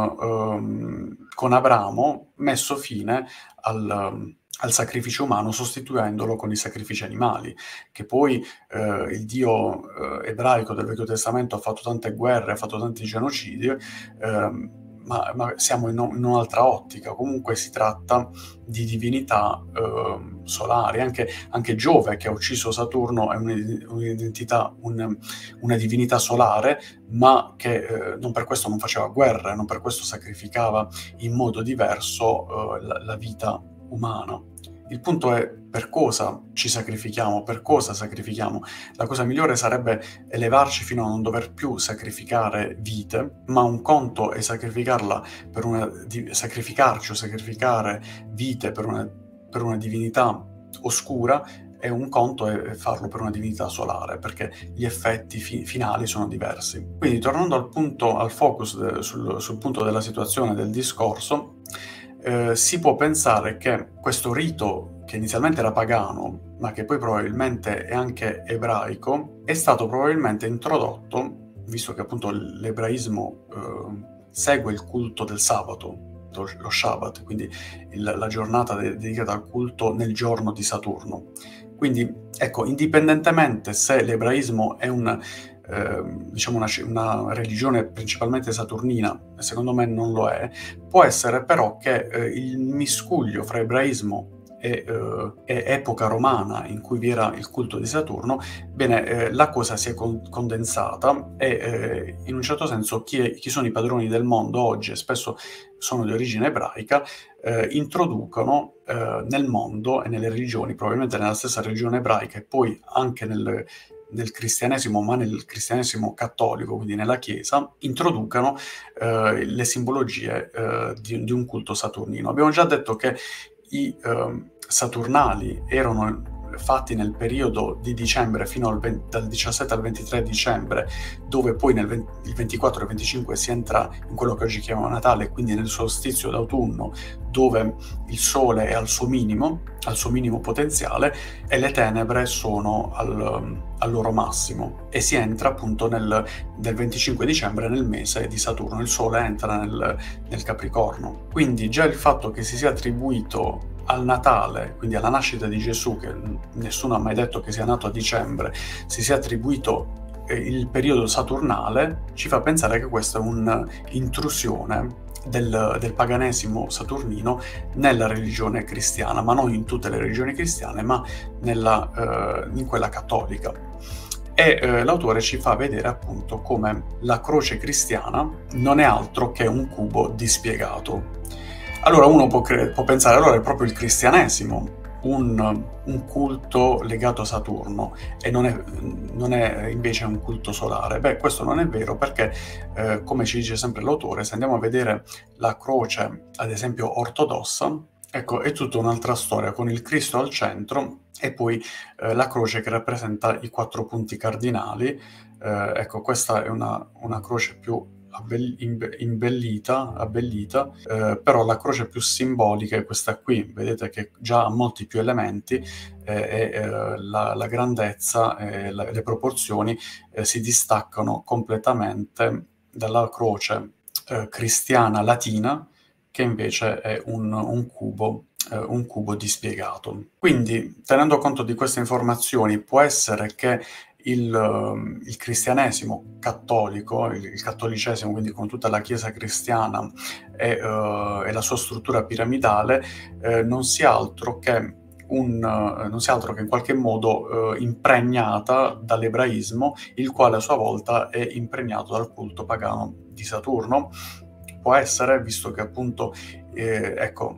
[SPEAKER 1] ehm, con Abramo messo fine al, al sacrificio umano, sostituendolo con i sacrifici animali, che poi eh, il Dio eh, ebraico del Vecchio Testamento ha fatto tante guerre, ha fatto tanti genocidi, ehm, ma, ma siamo in, in un'altra ottica. Comunque si tratta di divinità eh, solari. Anche, anche Giove, che ha ucciso Saturno, è un'identità, un, una divinità solare, ma che eh, non per questo non faceva guerre, non per questo sacrificava in modo diverso eh, la, la vita umana. Il punto è per cosa ci sacrifichiamo, per cosa sacrifichiamo. La cosa migliore sarebbe elevarci fino a non dover più sacrificare vite, ma un conto è sacrificarla per una, di, sacrificarci o sacrificare vite per una, per una divinità oscura, e un conto è farlo per una divinità solare, perché gli effetti fi- finali sono diversi. Quindi, tornando al punto, al focus de, sul, sul punto della situazione del discorso, eh, si può pensare che questo rito, che inizialmente era pagano, ma che poi probabilmente è anche ebraico, è stato probabilmente introdotto, visto che appunto l'ebraismo eh, segue il culto del sabato, lo Shabbat, quindi il, la giornata de- dedicata al culto nel giorno di Saturno. Quindi, ecco, indipendentemente se l'ebraismo è un, eh, diciamo una, una religione principalmente saturnina, e secondo me non lo è, può essere però che eh, il miscuglio fra ebraismo e, eh, e epoca romana, in cui vi era il culto di Saturno, bene, eh, la cosa si è con- condensata e eh, in un certo senso chi, è, chi sono i padroni del mondo oggi, e spesso sono di origine ebraica, eh, introducono eh, nel mondo e nelle religioni, probabilmente nella stessa religione ebraica e poi anche nel, nel cristianesimo, ma nel cristianesimo cattolico, quindi nella Chiesa, introducano eh, le simbologie eh, di, di un culto saturnino. Abbiamo già detto che i eh, Saturnali erano fatti nel periodo di dicembre fino al venti, dal diciassette al ventitré dicembre, dove poi nel venti, il ventiquattro e il venticinque si entra in quello che oggi chiamiamo Natale, quindi nel solstizio d'autunno, dove il sole è al suo minimo, al suo minimo potenziale, e le tenebre sono al, al loro massimo, e si entra appunto nel, nel venticinque dicembre, nel mese di Saturno. Il sole entra nel, nel Capricorno. Quindi già il fatto che si sia attribuito al Natale, quindi alla nascita di Gesù, che nessuno ha mai detto che sia nato a dicembre, si sia attribuito il periodo saturnale, ci fa pensare che questa è un'intrusione del, del paganesimo saturnino nella religione cristiana, ma non in tutte le religioni cristiane, ma nella, eh, in quella cattolica. E eh, l'autore ci fa vedere appunto come la croce cristiana non è altro che un cubo dispiegato. Allora uno può, cre- può pensare, allora è proprio il cristianesimo un, un culto legato a Saturno e non è, non è invece un culto solare. Beh, questo non è vero perché, eh, come ci dice sempre l'autore, se andiamo a vedere la croce, ad esempio ortodossa, ecco, è tutta un'altra storia, con il Cristo al centro e poi eh, la croce che rappresenta i quattro punti cardinali. Eh, ecco, questa è una, una croce più abbell- imbe- imbellita, abbellita, eh, però la croce più simbolica è questa qui. Vedete che già ha molti più elementi eh, e eh, la, la grandezza e la- le proporzioni eh, si distaccano completamente dalla croce eh, cristiana latina, che invece è un, un cubo, eh, un cubo dispiegato. Quindi, tenendo conto di queste informazioni, può essere che il, ehm, il cristianesimo cattolico, il, il cattolicesimo, quindi con tutta la Chiesa cristiana e, eh, e la sua struttura piramidale, eh, non sia altro che un, eh, non sia altro che in qualche modo eh, impregnata dall'ebraismo, il quale a sua volta è impregnato dal culto pagano di Saturno. Può essere, visto che appunto, eh, ecco,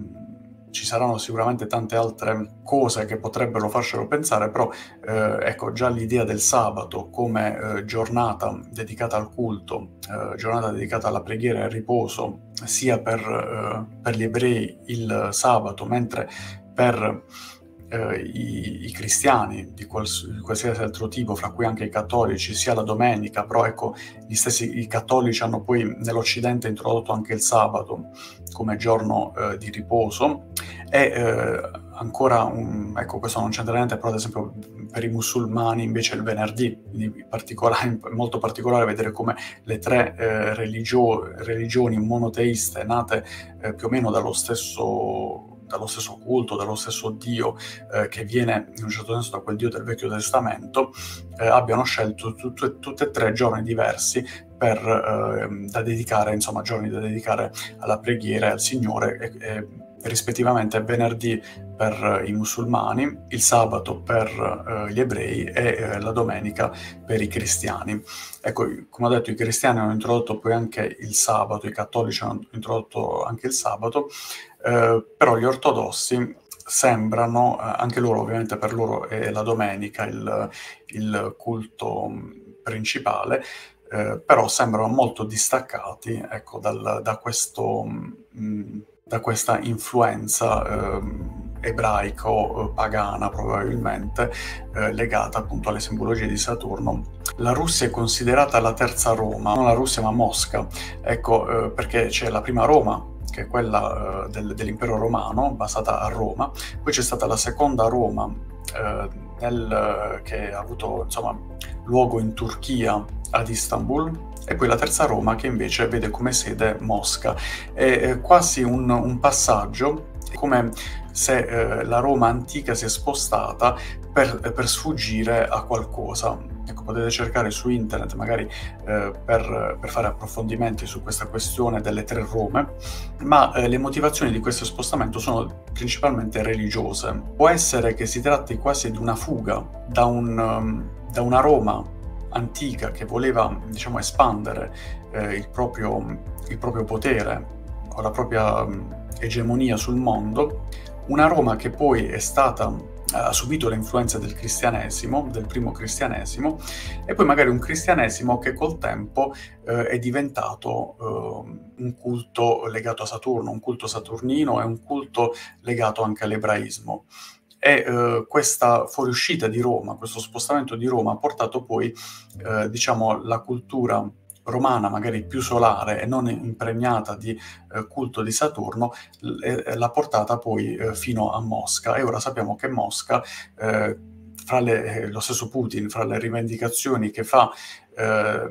[SPEAKER 1] mh, ci saranno sicuramente tante altre cose che potrebbero farcelo pensare, però eh, ecco, già l'idea del sabato come eh, giornata dedicata al culto, eh, giornata dedicata alla preghiera e al riposo, sia per, eh, per gli ebrei il sabato, mentre per eh, i, i cristiani di, quals- di qualsiasi altro tipo, fra cui anche i cattolici, sia la domenica, però ecco, gli stessi i cattolici hanno poi nell'Occidente introdotto anche il sabato come giorno eh, di riposo e eh, ancora, un, ecco, questo non c'entra niente, però ad esempio per i musulmani invece il venerdì, quindi particolare, molto particolare vedere come le tre eh, religio- religioni monoteiste nate eh, più o meno dallo stesso dallo stesso culto, dallo stesso Dio eh, che viene in un certo senso da quel Dio del Vecchio Testamento, eh, abbiano scelto tutte, tutte e tre giorni diversi per, eh, da dedicare, insomma, giorni da dedicare alla preghiera e al Signore, e, e, rispettivamente venerdì per i musulmani, il sabato per eh, gli ebrei e eh, la domenica per i cristiani. Ecco, come ho detto, i cristiani hanno introdotto poi anche il sabato, i cattolici hanno introdotto anche il sabato, eh, però gli ortodossi sembrano, eh, anche loro ovviamente per loro è la domenica il, il culto mh, principale, eh, però sembrano molto distaccati, ecco, dal- da questo, mh, da questa influenza ehm, ebraico-pagana probabilmente, eh, legata appunto alle simbologie di Saturno. La Russia è considerata la terza Roma, non la Russia ma Mosca, ecco, eh, perché c'è la prima Roma, che è quella eh, del- dell'impero romano, basata a Roma, poi c'è stata la seconda Roma, eh, nel- che ha avuto insomma luogo in Turchia, ad Istanbul, e poi la terza Roma che invece vede come sede Mosca. È eh, quasi un, un passaggio, come se eh, la Roma antica si è spostata per, per sfuggire a qualcosa. Ecco, potete cercare su internet magari eh, per, per fare approfondimenti su questa questione delle tre Rome, ma eh, le motivazioni di questo spostamento sono principalmente religiose. Può essere che si tratti quasi di una fuga da, un, um, da una Roma antica che voleva, diciamo, espandere eh, il proprio, il proprio potere o la propria um, egemonia sul mondo, una Roma che poi è stata, ha subito le influenze del cristianesimo, del primo cristianesimo, e poi magari un cristianesimo che col tempo eh, è diventato eh, un culto legato a Saturno, un culto saturnino e un culto legato anche all'ebraismo. E eh, questa fuoriuscita di Roma, questo spostamento di Roma ha portato poi, eh, diciamo, la cultura romana, magari più solare e non impregnata di eh, culto di Saturno, l- eh, l'ha portata poi eh, fino a Mosca. E ora sappiamo che Mosca, eh, fra le, eh, lo stesso Putin, fra le rivendicazioni che fa eh,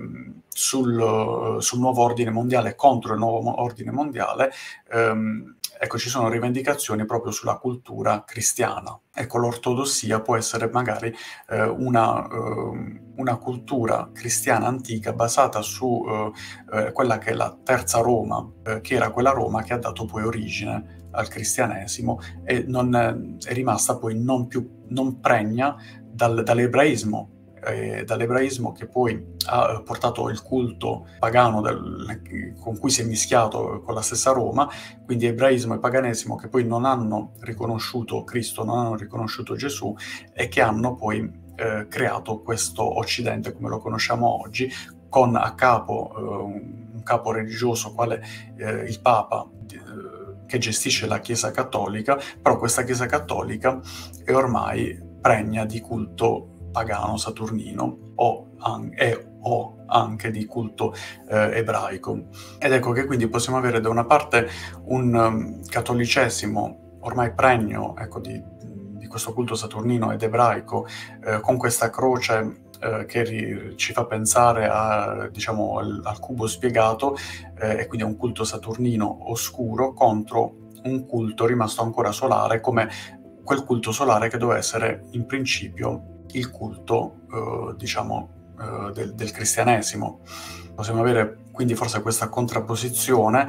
[SPEAKER 1] sul, sul nuovo ordine mondiale, contro il nuovo ordine mondiale, ehm, ecco, ci sono rivendicazioni proprio sulla cultura cristiana. Ecco, l'ortodossia può essere magari eh, una, eh, una cultura cristiana antica basata su eh, eh, quella che è la terza Roma, eh, che era quella Roma che ha dato poi origine al cristianesimo e non, è rimasta poi non più non pregna dal, dall'ebraismo eh, dall'ebraismo che poi ha eh, portato il culto pagano del, con cui si è mischiato con la stessa Roma, quindi ebraismo e paganesimo che poi non hanno riconosciuto Cristo, non hanno riconosciuto Gesù e che hanno poi eh, creato questo Occidente come lo conosciamo oggi, con a capo eh, un capo religioso quale eh, il Papa, eh, che gestisce la Chiesa Cattolica, però questa Chiesa Cattolica è ormai pregna di culto pagano saturnino o, an- e, o anche di culto eh, ebraico. Ed ecco che quindi possiamo avere da una parte un um, cattolicesimo ormai pregno, ecco, di, di questo culto saturnino ed ebraico, eh, con questa croce eh, che ri- ci fa pensare a, diciamo, al, al cubo spiegato, eh, e quindi a un culto saturnino oscuro contro un culto rimasto ancora solare, come quel culto solare che doveva essere in principio il culto, eh, diciamo, eh, del, del cristianesimo. Possiamo avere quindi forse questa contrapposizione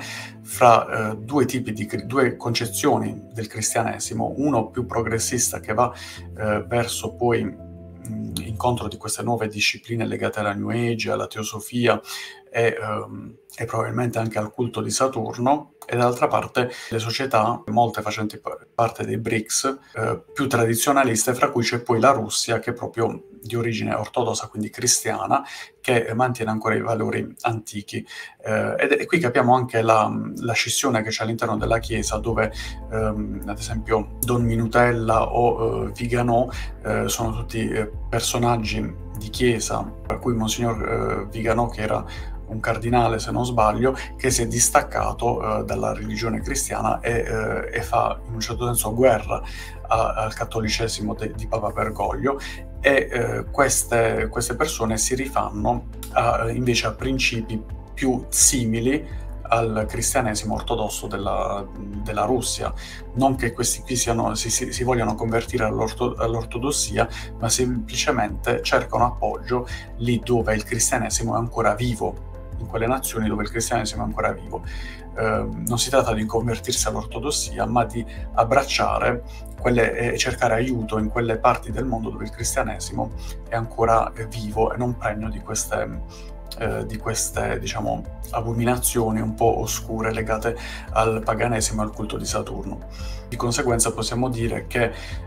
[SPEAKER 1] fra eh, due tipi di due concezioni del cristianesimo, uno più progressista che va eh, verso poi mh, incontro di queste nuove discipline legate alla New Age, alla teosofia e, ehm, e probabilmente anche al culto di Saturno, e dall'altra parte le società, molte facenti parte dei BRICS, eh, più tradizionaliste, fra cui c'è poi la Russia, che è proprio di origine ortodossa, quindi cristiana, che mantiene ancora i valori antichi. Eh, ed è qui capiamo anche la, la scissione che c'è all'interno della Chiesa, dove ehm, ad esempio Don Minutella o eh, Viganò eh, sono tutti eh, personaggi di Chiesa, per cui Monsignor eh, Viganò, che era un cardinale se non sbaglio, che si è distaccato eh, dalla religione cristiana e, eh, e fa in un certo senso guerra a, al cattolicesimo de, di Papa Bergoglio, e eh, queste, queste persone si rifanno a, invece a principi più simili al cristianesimo ortodosso della, della Russia. Non che questi qui siano, si, si, si vogliano convertire all'orto, all'ortodossia, ma semplicemente cercano appoggio lì dove il cristianesimo è ancora vivo, in quelle nazioni dove il cristianesimo è ancora vivo. Eh, non si tratta di convertirsi all'ortodossia, ma di abbracciare quelle, e cercare aiuto in quelle parti del mondo dove il cristianesimo è ancora vivo e non pregno di queste, eh, di queste, diciamo, abominazioni un po' oscure legate al paganesimo e al culto di Saturno. Di conseguenza possiamo dire che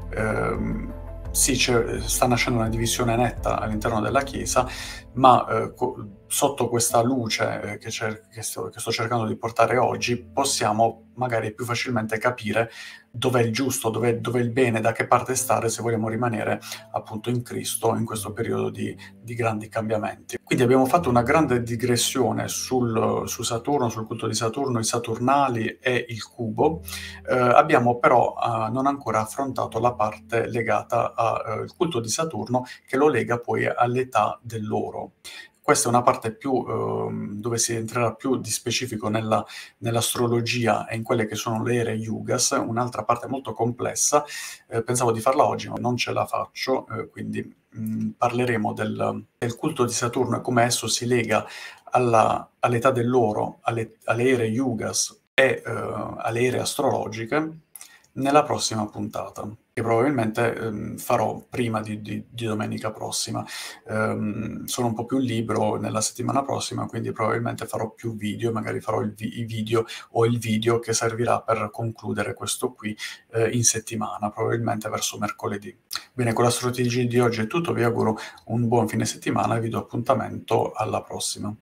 [SPEAKER 1] ehm, sì, c'è, sta nascendo una divisione netta all'interno della Chiesa, ma eh, co- sotto questa luce eh, che, cer- che, sto, che sto cercando di portare oggi, possiamo magari più facilmente capire dov'è il giusto, dov'è, dov'è il bene, da che parte stare se vogliamo rimanere appunto in Cristo in questo periodo di, di grandi cambiamenti. Quindi abbiamo fatto una grande digressione sul, su Saturno, sul culto di Saturno, i Saturnali e il cubo. Eh, abbiamo però eh, non ancora affrontato la parte legata al eh, culto di Saturno, che lo lega poi all'età dell'oro. Questa è una parte più ehm, dove si entrerà più di specifico nella, nell'astrologia e in quelle che sono le ere Yugas, un'altra parte molto complessa. Eh, pensavo di farla oggi, ma non ce la faccio, eh, quindi mh, parleremo del, del culto di Saturno e come esso si lega alla, all'età dell'oro, alle, alle ere Yugas e eh, alle ere astrologiche nella prossima puntata, che probabilmente ehm, farò prima di, di- di domenica prossima. Ehm, sono un po' più libero nella settimana prossima, quindi probabilmente farò più video, magari farò il vi- i video o il video che servirà per concludere questo qui eh, in settimana, probabilmente verso mercoledì. Bene, con la strategia di oggi è tutto, vi auguro un buon fine settimana e vi do appuntamento alla prossima.